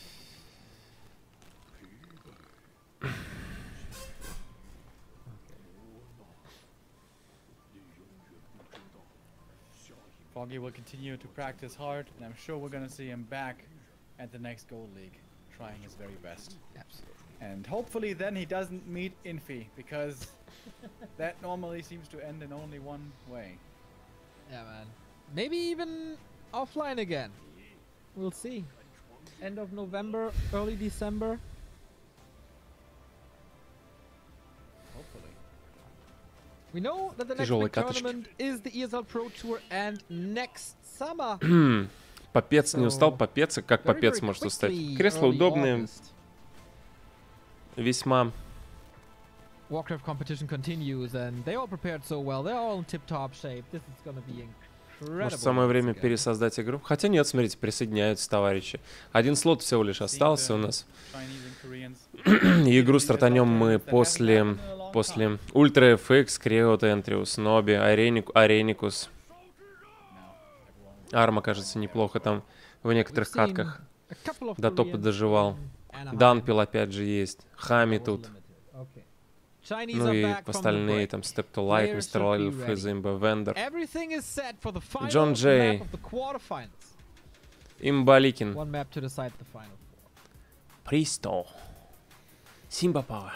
Foggy will continue to practice hard, and I'm sure we're gonna see him back at the next Gold League, trying his very best. Absolutely. And hopefully then he doesn't meet Infi, because that normally seems to end in only one way. Yeah, man. Maybe even offline again. We'll see. End of November, early December. Hopefully. We know that the next big tournament is the E S L Pro Tour and next summer. Попец не устал, попец, и как попец может устать? Кресла удобные. Весьма. Warcraft competition continues, and they all prepared so well. They're all in tip-top shape. This is gonna be incredible. Может, самое время пересоздать игру? Хотя нет, смотрите, присоединяются товарищи. Один слот всего лишь остался у нас. И игру стартанем мы после, после Ультра эф икс, Криот, Энтриус, Ноби, Ареникус. Арма, кажется, неплохо там в некоторых катках до топа доживал. Данпил опять же есть. Хами тут. Ну и остальные там Step to Light, мистер Лайлф, Имба Вендер. Джон Джей. Имбаликин. Присто. Симба Пауэр.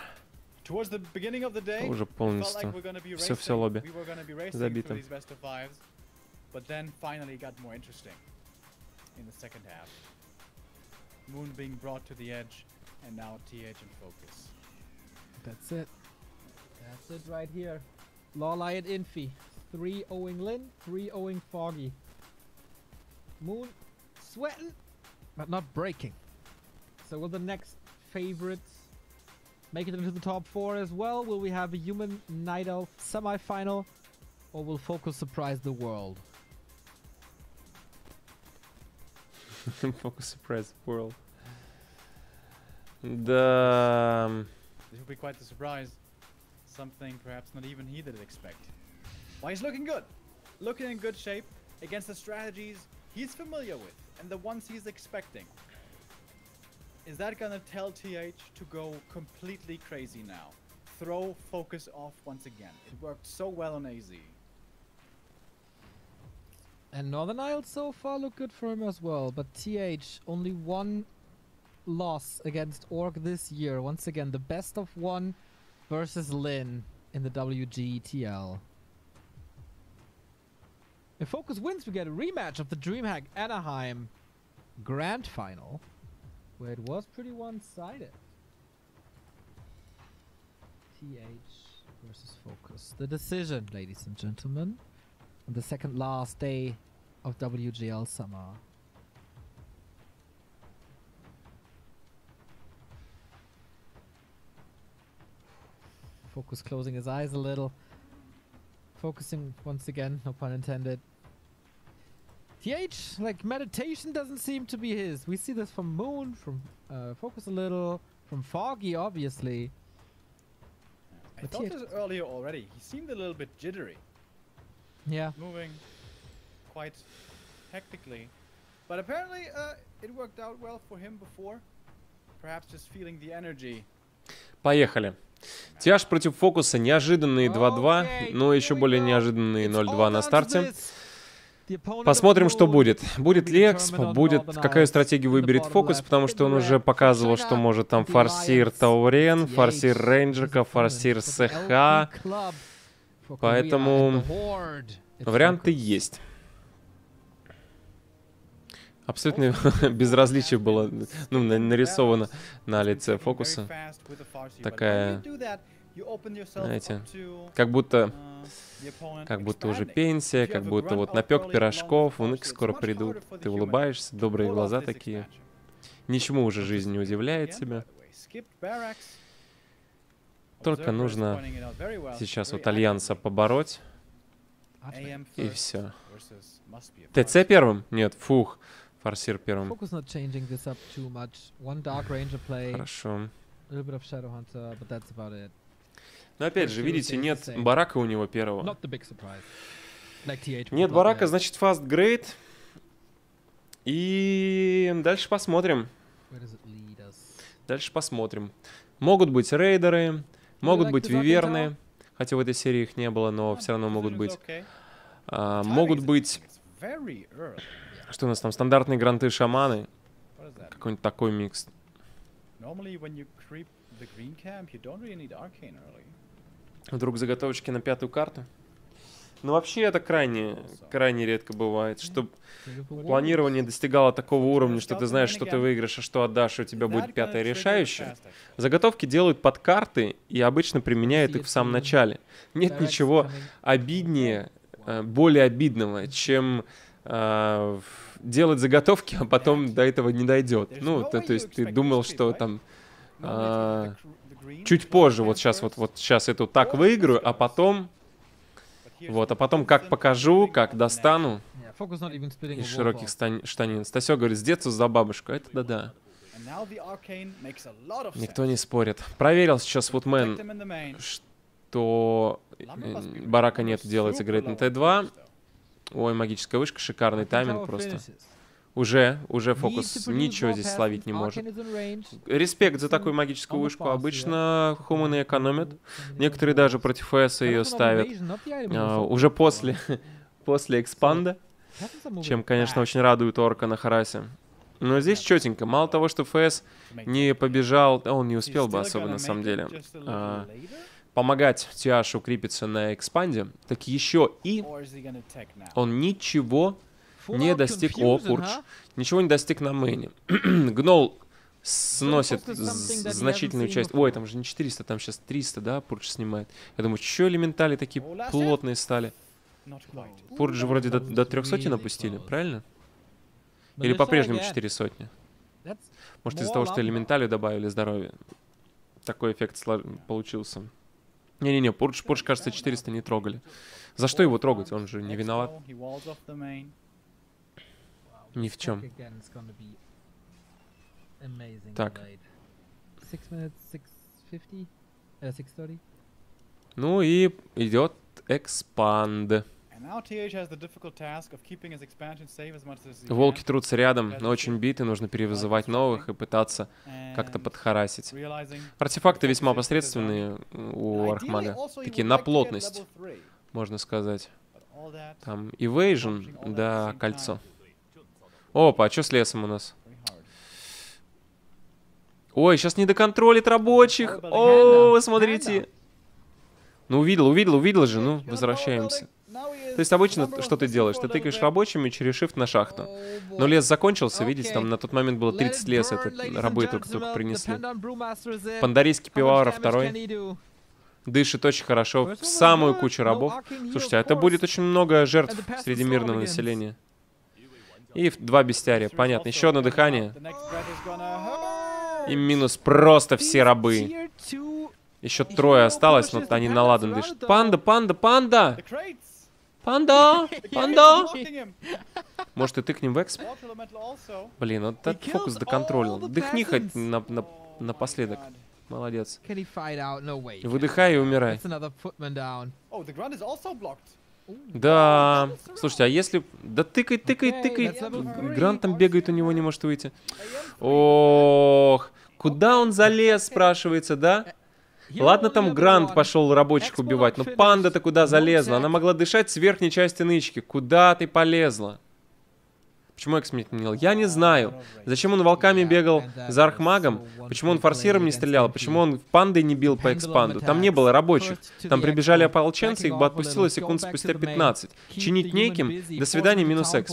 Уже полностью. Все-все лобби забито. But then finally got more interesting in the second half. Moon being brought to the edge, and now T H in focus. That's it. That's it right here. Lawlight Infi. three oh-ing Lin, three oh-ing Foggy. Moon sweating, but not breaking. So will the next favorites make it into the top four as well? Will we have a Human Night Elf semi-final? Or will Focus surprise the world? Focus surprise the world. The this will be quite the surprise. Something perhaps not even he did expect. Well, he's looking good. Looking in good shape against the strategies he's familiar with and the ones he's expecting. Is that gonna tell T H to go completely crazy now? Throw Focus off once again. It worked so well on A Z. And Northern Isles so far look good for him as well, but T H only one loss against Orc this year. Once again, the best of one versus Lin in the W G T L. If Focus wins, we get a rematch of the DreamHack Anaheim Grand Final, where it was pretty one-sided. T H versus Focus. The decision, ladies and gentlemen, on the second last day of W G L summer. Focus closing his eyes a little. Focusing once again, no pun intended. T H, like, meditation doesn't seem to be his. We see this from Moon, from uh, Focus a little, from Foggy, obviously. I but thought this earlier already. He seemed a little bit jittery. Yeah. Moving quite hectically. But apparently uh, it worked out well for him before. Perhaps just feeling the energy. Поехали. Тиаш против Фокуса. Неожиданные два-два, но еще более неожиданные ноль-два на старте. Посмотрим, что будет. Будет ли эксп, будет, какую стратегию выберет Фокус, потому что он уже показывал, что может там форсир Таурен, форсир Рейнджерка, форсир СХ. Поэтому варианты есть. Абсолютно безразличие было, ну, нарисовано на лице Фокуса. Такая, знаете, как будто, как будто уже пенсия, как будто вот напек пирожков, внуки скоро придут. Ты улыбаешься, добрые глаза такие. Ничему уже жизнь не удивляет тебя. Только нужно сейчас вот Альянса побороть. И все. ТЦ первым? Нет, фух. Форсир первым. Хорошо. Но опять же, видите, нет барака у него первого. Нет барака, значит, fast great. И дальше посмотрим. Дальше посмотрим. Могут быть рейдеры, могут быть виверны. Хотя в этой серии их не было, но все равно могут быть. А, могут быть... Что у нас там? Стандартные гранты-шаманы. Какой-нибудь такой микс. Вдруг заготовочки на пятую карту? Ну, вообще, это крайне, крайне редко бывает, чтобы планирование достигало такого уровня, что ты знаешь, что ты выиграешь, а что отдашь, и у тебя будет пятое решающее. Заготовки делают под карты и обычно применяют их в самом начале. Нет ничего обиднее, более обидного, чем э, делать заготовки, а потом до этого не дойдет. Ну, то, то есть ты думал, что там... Э, чуть позже, вот сейчас, вот, вот сейчас эту так выиграю, а потом... Вот, а потом как покажу, как достану из широких штанин. Стасё говорит, с детства за бабушку. Это да-да. Никто не спорит. Проверил сейчас Footman, что барака нет, делается, говорит, на Т два. Ой, магическая вышка, шикарный тайминг просто. Уже, уже фокус ничего здесь словить не может. Респект за такую магическую вышку. Обычно хуманы экономят. Некоторые даже против ФС ее ставят. А, уже после, после экспанда. Чем, конечно, очень радует орка на Харасе. Но здесь четенько. Мало того, что ФС не побежал... А он не успел бы особо, на самом деле. А, помогать Тиашу крепиться на экспанде. Так еще и он ничего... Не достиг... О, Пурдж. Ничего не достиг на мэне. Гнол сносит значительную часть... Ой, там же не четыреста, там сейчас триста, да, Пурдж снимает. Я думаю, что элементали такие плотные стали? Пурдж же вроде до, до трех сотен опустили, правильно? Или по-прежнему четыре сотни? Может, из-за того, что элементалью добавили здоровье. Такой эффект слож... получился. Не-не-не, Пурдж, Пурдж, кажется, четыреста не трогали. За что его трогать? Он же не виноват. Ни в чем. Так. Ну и идет экспанд. Волки трутся рядом, но очень биты, нужно перевызывать новых и пытаться как-то подхарасить. Артефакты весьма посредственные у Архмага. Такие на плотность, можно сказать. Там Evasion, да, кольцо. Опа, а что с лесом у нас? Ой, сейчас не доконтролит рабочих. О, смотрите. Ну, увидел, увидел, увидел же. Ну, возвращаемся. То есть обычно что ты делаешь? Ты тыкаешь рабочими через shift на шахту. Но лес закончился, видите, там на тот момент было тридцать лес, это рабы только-только принесли. Пандарийский пивовар второй. Дышит очень хорошо, в самую кучу рабов. Слушайте, а это будет очень много жертв среди мирного населения. И два бестиария. Понятно. Еще одно дыхание. И минус просто все рабы. Еще трое осталось, но они на ладан дышат. Панда, панда, панда! Панда! Панда! Может, и тыкнем в эксп? Блин, вот этот фокус доконтролил. Дыхни хоть на, на, напоследок. Молодец. Выдыхай и умирай. Да. Слушайте, а если... Да тыкай, тыкай, тыкай. Грант там бегает, у него не может выйти. Ох. Куда он залез, спрашивается, да? Ладно, там Грант пошел рабочих убивать, но панда-то куда залезла? Она могла дышать с верхней части нычки. Куда ты полезла? Почему Экс не отменил? Я не знаю. Зачем он волками бегал за Архмагом? Почему он форсиром не стрелял? Почему он пандой не бил по экспанду? Там не было рабочих. Там прибежали ополченцы, их бы отпустило секунд спустя пятнадцать. Чинить неким. До свидания, минус Экс.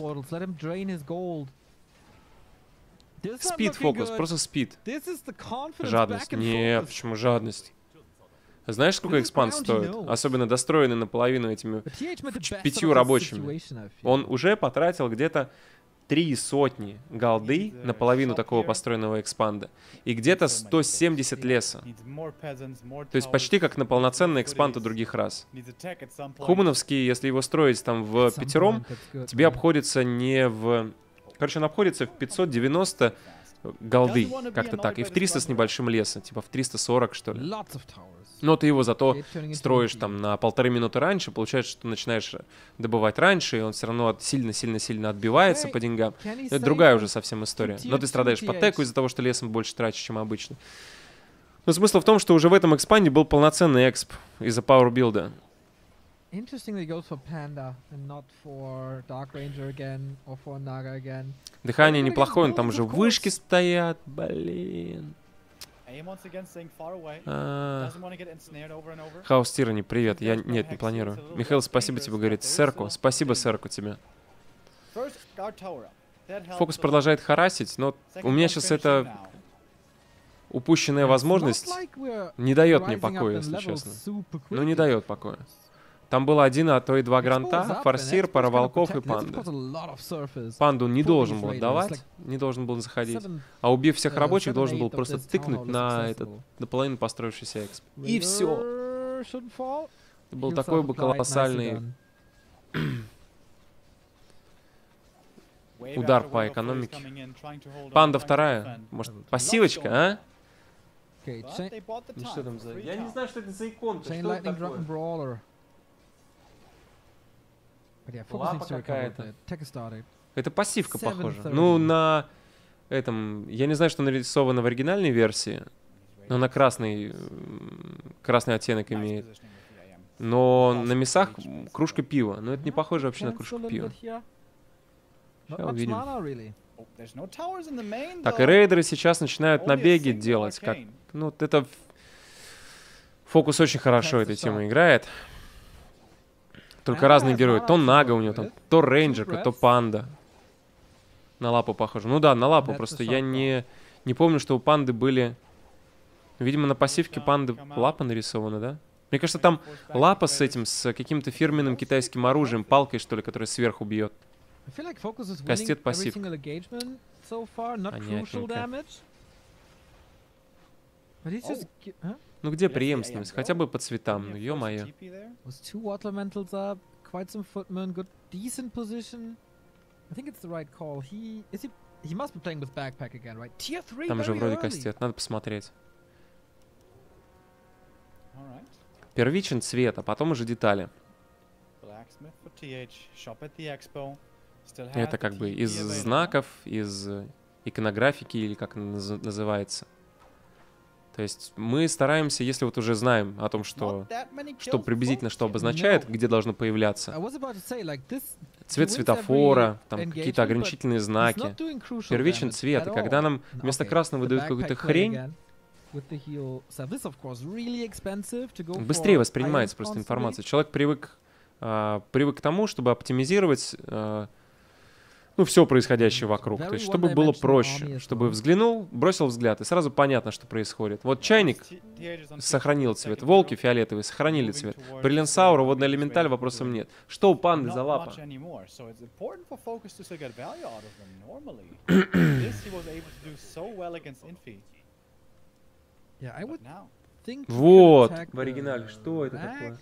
Спид фокус, просто спид. Жадность. Не, почему жадность? Знаешь, сколько экспанд стоит? Особенно достроенный наполовину этими пятью рабочими. Он уже потратил где-то три сотни голды на половину такого построенного экспанда. И где-то сто семьдесят леса. То есть почти как на полноценный экспанд у других рас. Хумановский, если его строить там в пятером, тебе обходится не в... Короче, он обходится в пятьсот девяносто голды, как-то так. И в триста с небольшим леса, типа в триста сорок, что ли. Но ты его зато строишь там на полторы минуты раньше, получается, что ты начинаешь добывать раньше, и он все равно сильно-сильно-сильно отбивается по деньгам. Это другая уже совсем история. Но ты страдаешь по теку из-за того, что лесом больше тратишь, чем обычно. Но смысл в том, что уже в этом экспанде был полноценный эксп из-за пауэрбилда. Дыхание неплохое, но там уже вышки стоят, блин. А... Хаус Тирани, привет. Я нет, не планирую. Михаил, спасибо тебе, говорит. Сэрку, спасибо, Сэрку, тебе. Фокус продолжает харасить, но у меня сейчас это упущенная возможность не дает мне покоя, если честно. Ну, не дает покоя. Там было один, а то и два гранта, форсир, пара волков и панда. Панду не должен был отдавать, не должен был заходить. А убив всех рабочих, должен был просто тыкнуть на этот наполовину построившийся эксп. И все. Это был такой бы колоссальный удар по экономике. Панда вторая. Может, пассивочка, а? Ну, что там за... Я не знаю, что это за иконка. Что это такое? Лапа какая-то. Это пассивка, похоже. Ну, на этом... Я не знаю, что нарисовано в оригинальной версии, но на красный... Красный оттенок имеет. Но на мясах кружка пива. Но это не похоже вообще на кружку пива. Сейчас увидим. Так, и рейдеры сейчас начинают набеги делать. Как... Ну, вот это... Фокус очень хорошо этой темой играет. Только разные герои. То Нага у него там, то Рейнджерка, то Панда. На лапу похоже. Ну да, на лапу. Просто я не, не помню, что у Панды были... Видимо, на пассивке Панды лапа нарисована, да? Мне кажется, там лапа с этим, с каким-то фирменным китайским оружием, палкой, что ли, которая сверху бьет. Кастет пассивка. Понятненько. Ну где преемственность? Хотя бы по цветам, ну ё-моё. Там же вроде кастет, надо посмотреть. Первичен цвет, а потом уже детали. Это как бы из знаков, из иконографики, или как называется. То есть мы стараемся, если вот уже знаем о том, что, что приблизительно что обозначает, где должно появляться. Цвет светофора, там какие-то ограничительные знаки. Первичен цвет. И когда нам вместо красного выдают какую-то хрень, быстрее воспринимается просто информация. Человек привык, э, привык к тому, чтобы оптимизировать... Э, Ну, все происходящее вокруг. То есть, чтобы было проще. Чтобы взглянул, бросил взгляд, и сразу понятно, что происходит. Вот чайник сохранил цвет. Волки фиолетовые сохранили цвет. Бриллиансаура, водный элементаль, вопросов нет. Что у панды за лапа? Вот, в оригинале. Что это такое?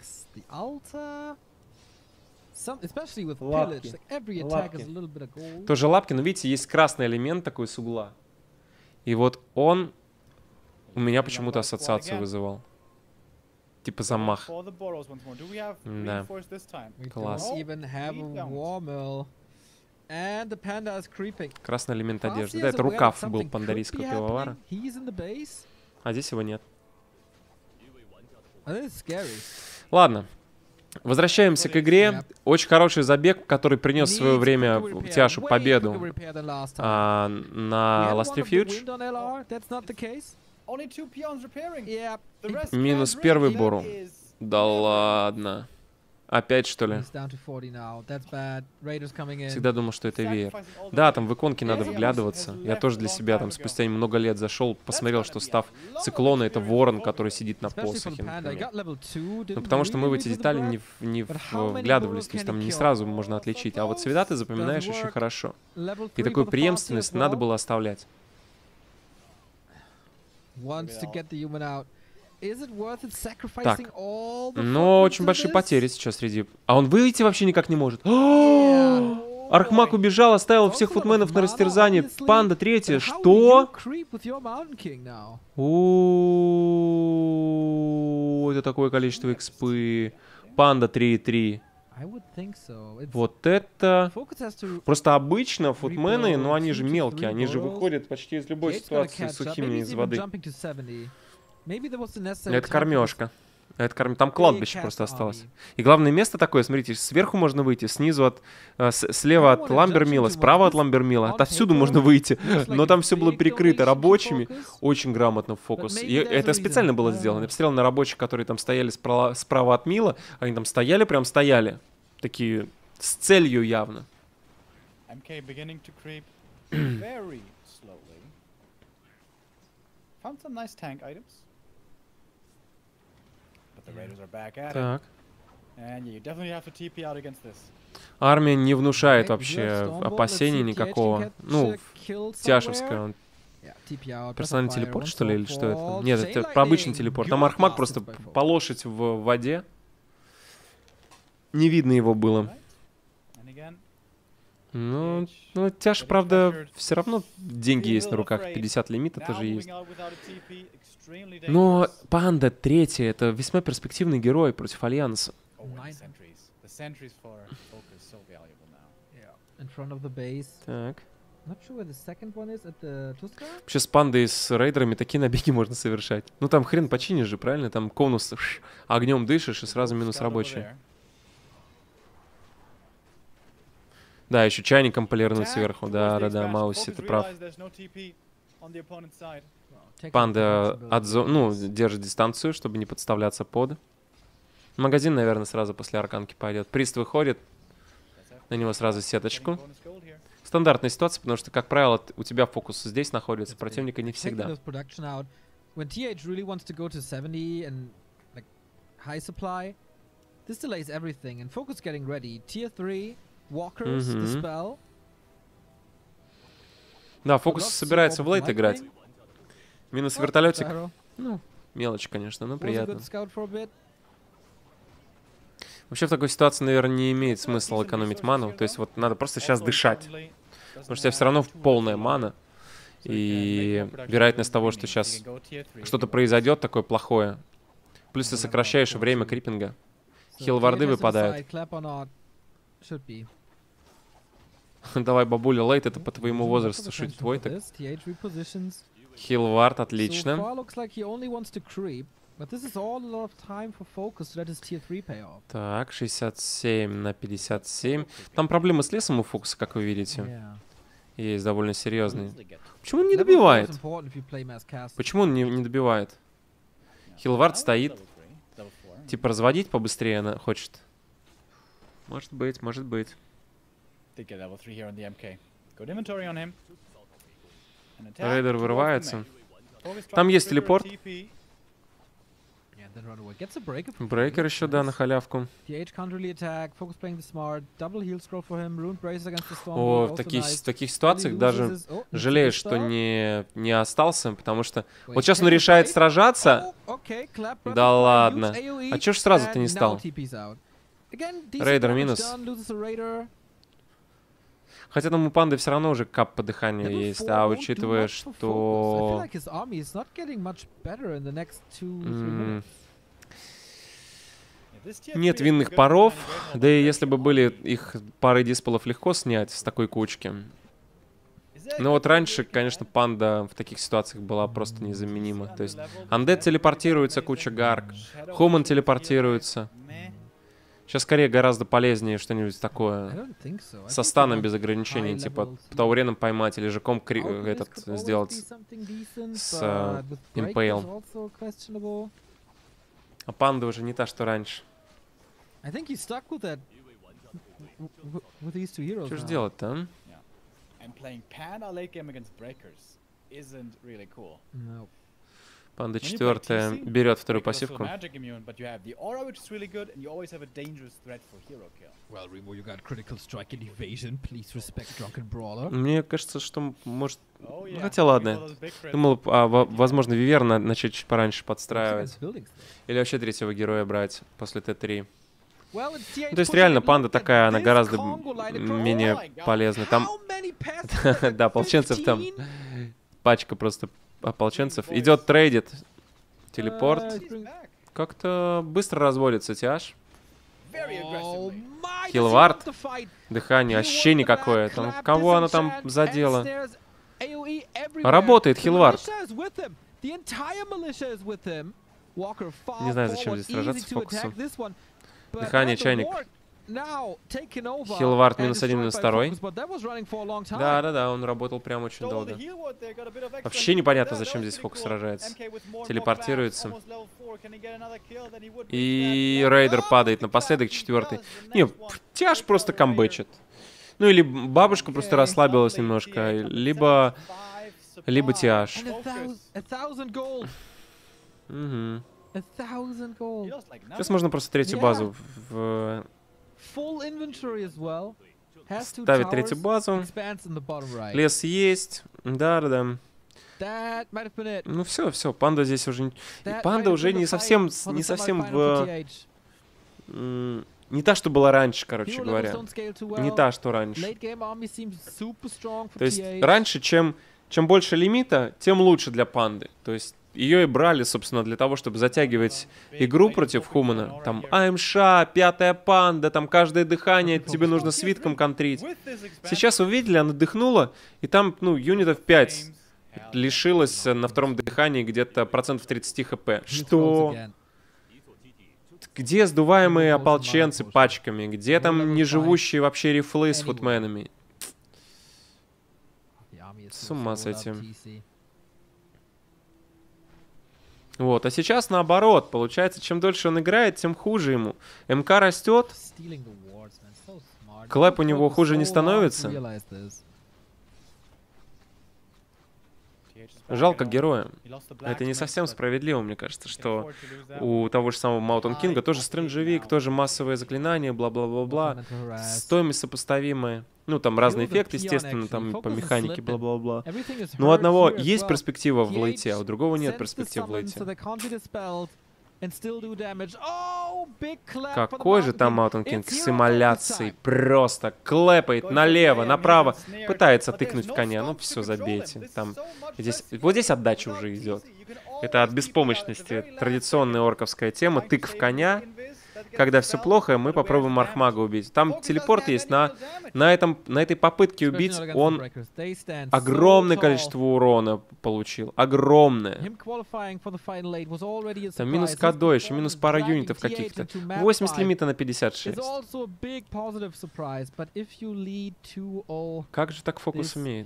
Лапки. Лапки. Тоже лапки, но видите, есть красный элемент такой с угла. И вот он у меня почему-то ассоциацию вызывал. Типа замах. Да. Класс. Красный элемент одежды. Да, это рукав был пандарийского пивовара. А здесь его нет. Ладно. Возвращаемся к игре. Очень хороший забег, который принес в свое время Тиашу победу а, на Last Refuge. Минус первый Бору. Да ладно. Опять, что ли? Всегда думал, что это веер. Да, там в иконке надо вглядываться. Я тоже для себя там спустя много лет зашел, посмотрел, что став циклона — это ворон, который сидит на посохе, например. Ну, потому что мы в эти детали не, не вглядывались, то есть там не сразу можно отличить. А вот цвета ты запоминаешь очень хорошо. И такую преемственность надо было оставлять. Так, но очень большие потери сейчас среди... А он выйти вообще никак не может. Архмак убежал, оставил всех футменов на растерзание. Панда третья. Что? О, это такое количество экспы. Панда три и три. Вот это... Просто обычно футмены, ну они же мелкие, они же выходят почти из любой ситуации сухими из воды. Это кормежка. Это корм... Там кладбище просто осталось. И главное место такое, смотрите, сверху можно выйти, снизу от... Э, с, слева от Ламбермилла, справа от Ламбермилла, отовсюду можно выйти. Но там все было перекрыто рабочими. Очень грамотно фокус. И это специально было сделано. Я посмотрел на рабочих, которые там стояли справа, справа от Мила. Они там стояли, прям стояли. Такие с целью явно. Так. Армия не внушает вообще опасений никакого. Ну, Тяшевская, он... Персональный телепорт, что ли, или что это? Нет, это про обычный телепорт. Там Архмак просто по лошадь в воде. Не видно его было. Ну, ну Тяж, правда, все равно деньги есть на руках. пятьдесят лимита тоже есть. Но Панда третья, это весьма перспективный герой против Альянса. Так. Вообще с Пандой и с рейдерами такие набеги можно совершать. Ну там хрен починишь же, правильно? Там конус огнем дышишь и сразу минус рабочие. Да, еще чайником полирнуть сверху. Да, да, да, Мауси, ты прав. Панда отзо... ну, держит дистанцию, чтобы не подставляться под. Магазин, наверное, сразу после арканки пойдет. Прист выходит. На него сразу сеточку. Стандартная ситуация, потому что, как правило, у тебя фокус здесь находится, противника не всегда. Угу. Да, фокус собирается в лейт играть. Минус вертолетик. Ну, мелочь, конечно, но приятно. Вообще в такой ситуации, наверное, не имеет смысла экономить ману. То есть вот надо просто сейчас дышать. Потому что у тебя все равно полная мана. И вероятность того, что сейчас что-то произойдет такое плохое. Плюс ты сокращаешь время крипинга. Хилварды выпадают. Давай, бабуля, лейт, это по твоему возрасту, шуть твой так. Хилвард, отлично. Так, шестьдесят семь на пятьдесят семь. Там проблемы с лесом у фокуса, как вы видите. Есть довольно серьезные. Почему он не добивает? Почему он не, не добивает? Хилвард стоит. Типа разводить побыстрее она хочет. Может быть, может быть. Рейдер вырывается. Там есть телепорт. Брейкер еще, да, на халявку. О, в таких, в таких ситуациях даже жалеешь, что не, не остался, потому что... Вот сейчас он решает сражаться. Да ладно. А чё ж сразу-то не стал? Рейдер минус. Хотя там у Панды все равно уже кап по дыханию есть, а учитывая, что... Mm. Нет винных паров, да и если бы были их пары дисполов легко снять с такой кучки. Но вот раньше, конечно, Панда в таких ситуациях была просто незаменима. То есть Undead телепортируется, куча гарк, Хуман телепортируется. Сейчас скорее гораздо полезнее что-нибудь такое со станом без ограничений, типа Тауреном поймать или же комп этот сделать с uh, Impale. А Панда уже не та, что раньше. Что ж делать-то, а? Панда четвертая берет вторую пассивку. Мне кажется, что может... Ну, хотя ладно. Думал, а, возможно, Виверна начать чуть пораньше подстраивать. Или вообще третьего героя брать после Т три. То есть реально панда такая, она гораздо менее полезна. Там, да, ополченцев там, пачка просто ополченцев. Идет трейдит, телепорт. Как-то быстро разводится тяж. Хилвард. Дыхание вообще никакое. Там, кого она там задела? Работает Хилвард. Не знаю, зачем здесь сражаться с фокусом. Дыхание, чайник. Хилвард минус один, минус второй. Да-да-да, он работал прям очень долго. Вообще непонятно, зачем здесь фокус сражается. Телепортируется. И рейдер падает напоследок, четвертый. Не, тяж просто камбэчит. Ну или бабушка просто расслабилась немножко, либо... Либо тяж. Угу. Сейчас можно просто третью базу в... Ставить третью базу. Лес есть. Да-да-да. Ну все, все, панда здесь уже... И панда уже не совсем, не совсем в... Не та, что была раньше, короче говоря. Не та, что раньше. То есть раньше, чем, чем больше лимита, тем лучше для панды. То есть ее и брали, собственно, для того, чтобы затягивать игру против Хумана. Там АМШ, пятая панда, там каждое дыхание тебе нужно свитком контрить. Сейчас вы видели, она дыхнула, и там, ну, юнитов пять лишилась на втором дыхании где-то процентов тридцать хп. Что? Где сдуваемые ополченцы пачками? Где там неживущие вообще рифлы с футменами? С ума с этим. Вот, а сейчас наоборот. Получается, чем дольше он играет, тем хуже ему. МК растет. Клэп у него хуже не становится. Жалко героя. Это не совсем справедливо, мне кажется, что у того же самого Mountain King тоже стрэнджевик, тоже массовые заклинания, бла-бла-бла-бла. Стоимость сопоставимая. Ну, там разный эффект, естественно, там по механике, бла-бла-бла. Но у одного есть перспектива в лейте, а у другого нет перспектив в лейте. Какой же там Mountain King с эмоляцией. Просто клэпает налево, направо. Пытается тыкнуть в коня. Ну все, забейте. Там, здесь, вот здесь отдача уже идет. Это от беспомощности. Традиционная орковская тема. Тык в коня. Когда все плохо, мы попробуем Архмага убить. Там телепорт есть. На, на, этом, на этой попытке убить он огромное количество урона получил. Огромное. Там минус кадо, еще минус пара юнитов каких-то. восемьдесят лимита на пятьдесят шесть. Как же так фокус умеет?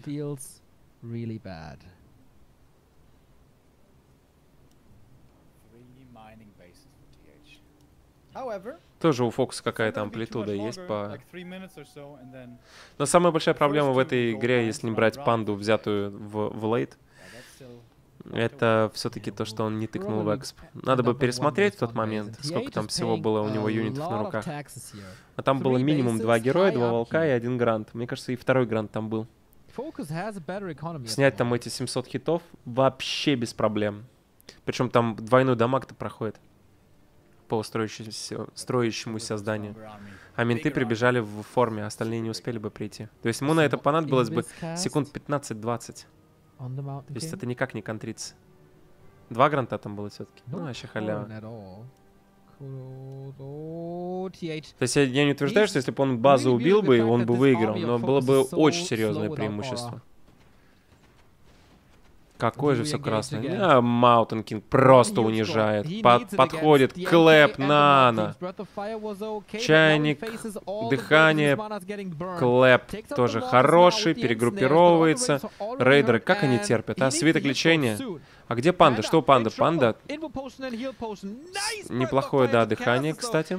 Тоже у фокуса какая-то амплитуда есть по... Но самая большая проблема в этой игре, если не брать панду, взятую в, в лейт, это все-таки то, что он не тыкнул в эксп. Надо бы пересмотреть в тот момент, сколько там всего было у него юнитов на руках. А там было минимум два героя, два волка и один грант. Мне кажется, и второй грант там был. Снять там эти семьсот хитов вообще без проблем. Причем там двойной дамаг-то проходит по строящемуся, строящемуся зданию. А менты прибежали в форме, а остальные не успели бы прийти. То есть ему на это понадобилось бы секунд пятнадцать-двадцать. То есть это никак не контрится. Два гранта там было все-таки. Ну, вообще халява. То есть я, я не утверждаю, что если бы он базу убил бы, он бы выиграл. Но было бы очень серьезное преимущество. Какое же все красное. А, Mountain King просто унижает. Под, подходит Клэп Нано. Чайник. Дыхание. Клэп тоже хороший. Перегруппировывается. Рейдеры, как они терпят? А, свиток лечения. А где панда? Что панда? Панда. Неплохое, да, дыхание, кстати.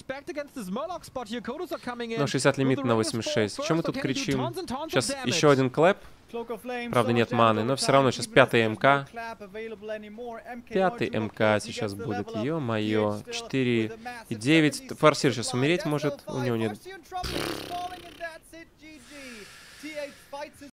Но шестьдесят лимит на восемьдесят шесть. Чем мы тут кричим? Сейчас еще один Клэп. Правда, нет маны, но все равно сейчас пятый МК. Пятый МК сейчас будет. Ё-моё. четыре и девять. Форсир сейчас умереть может. У него нет...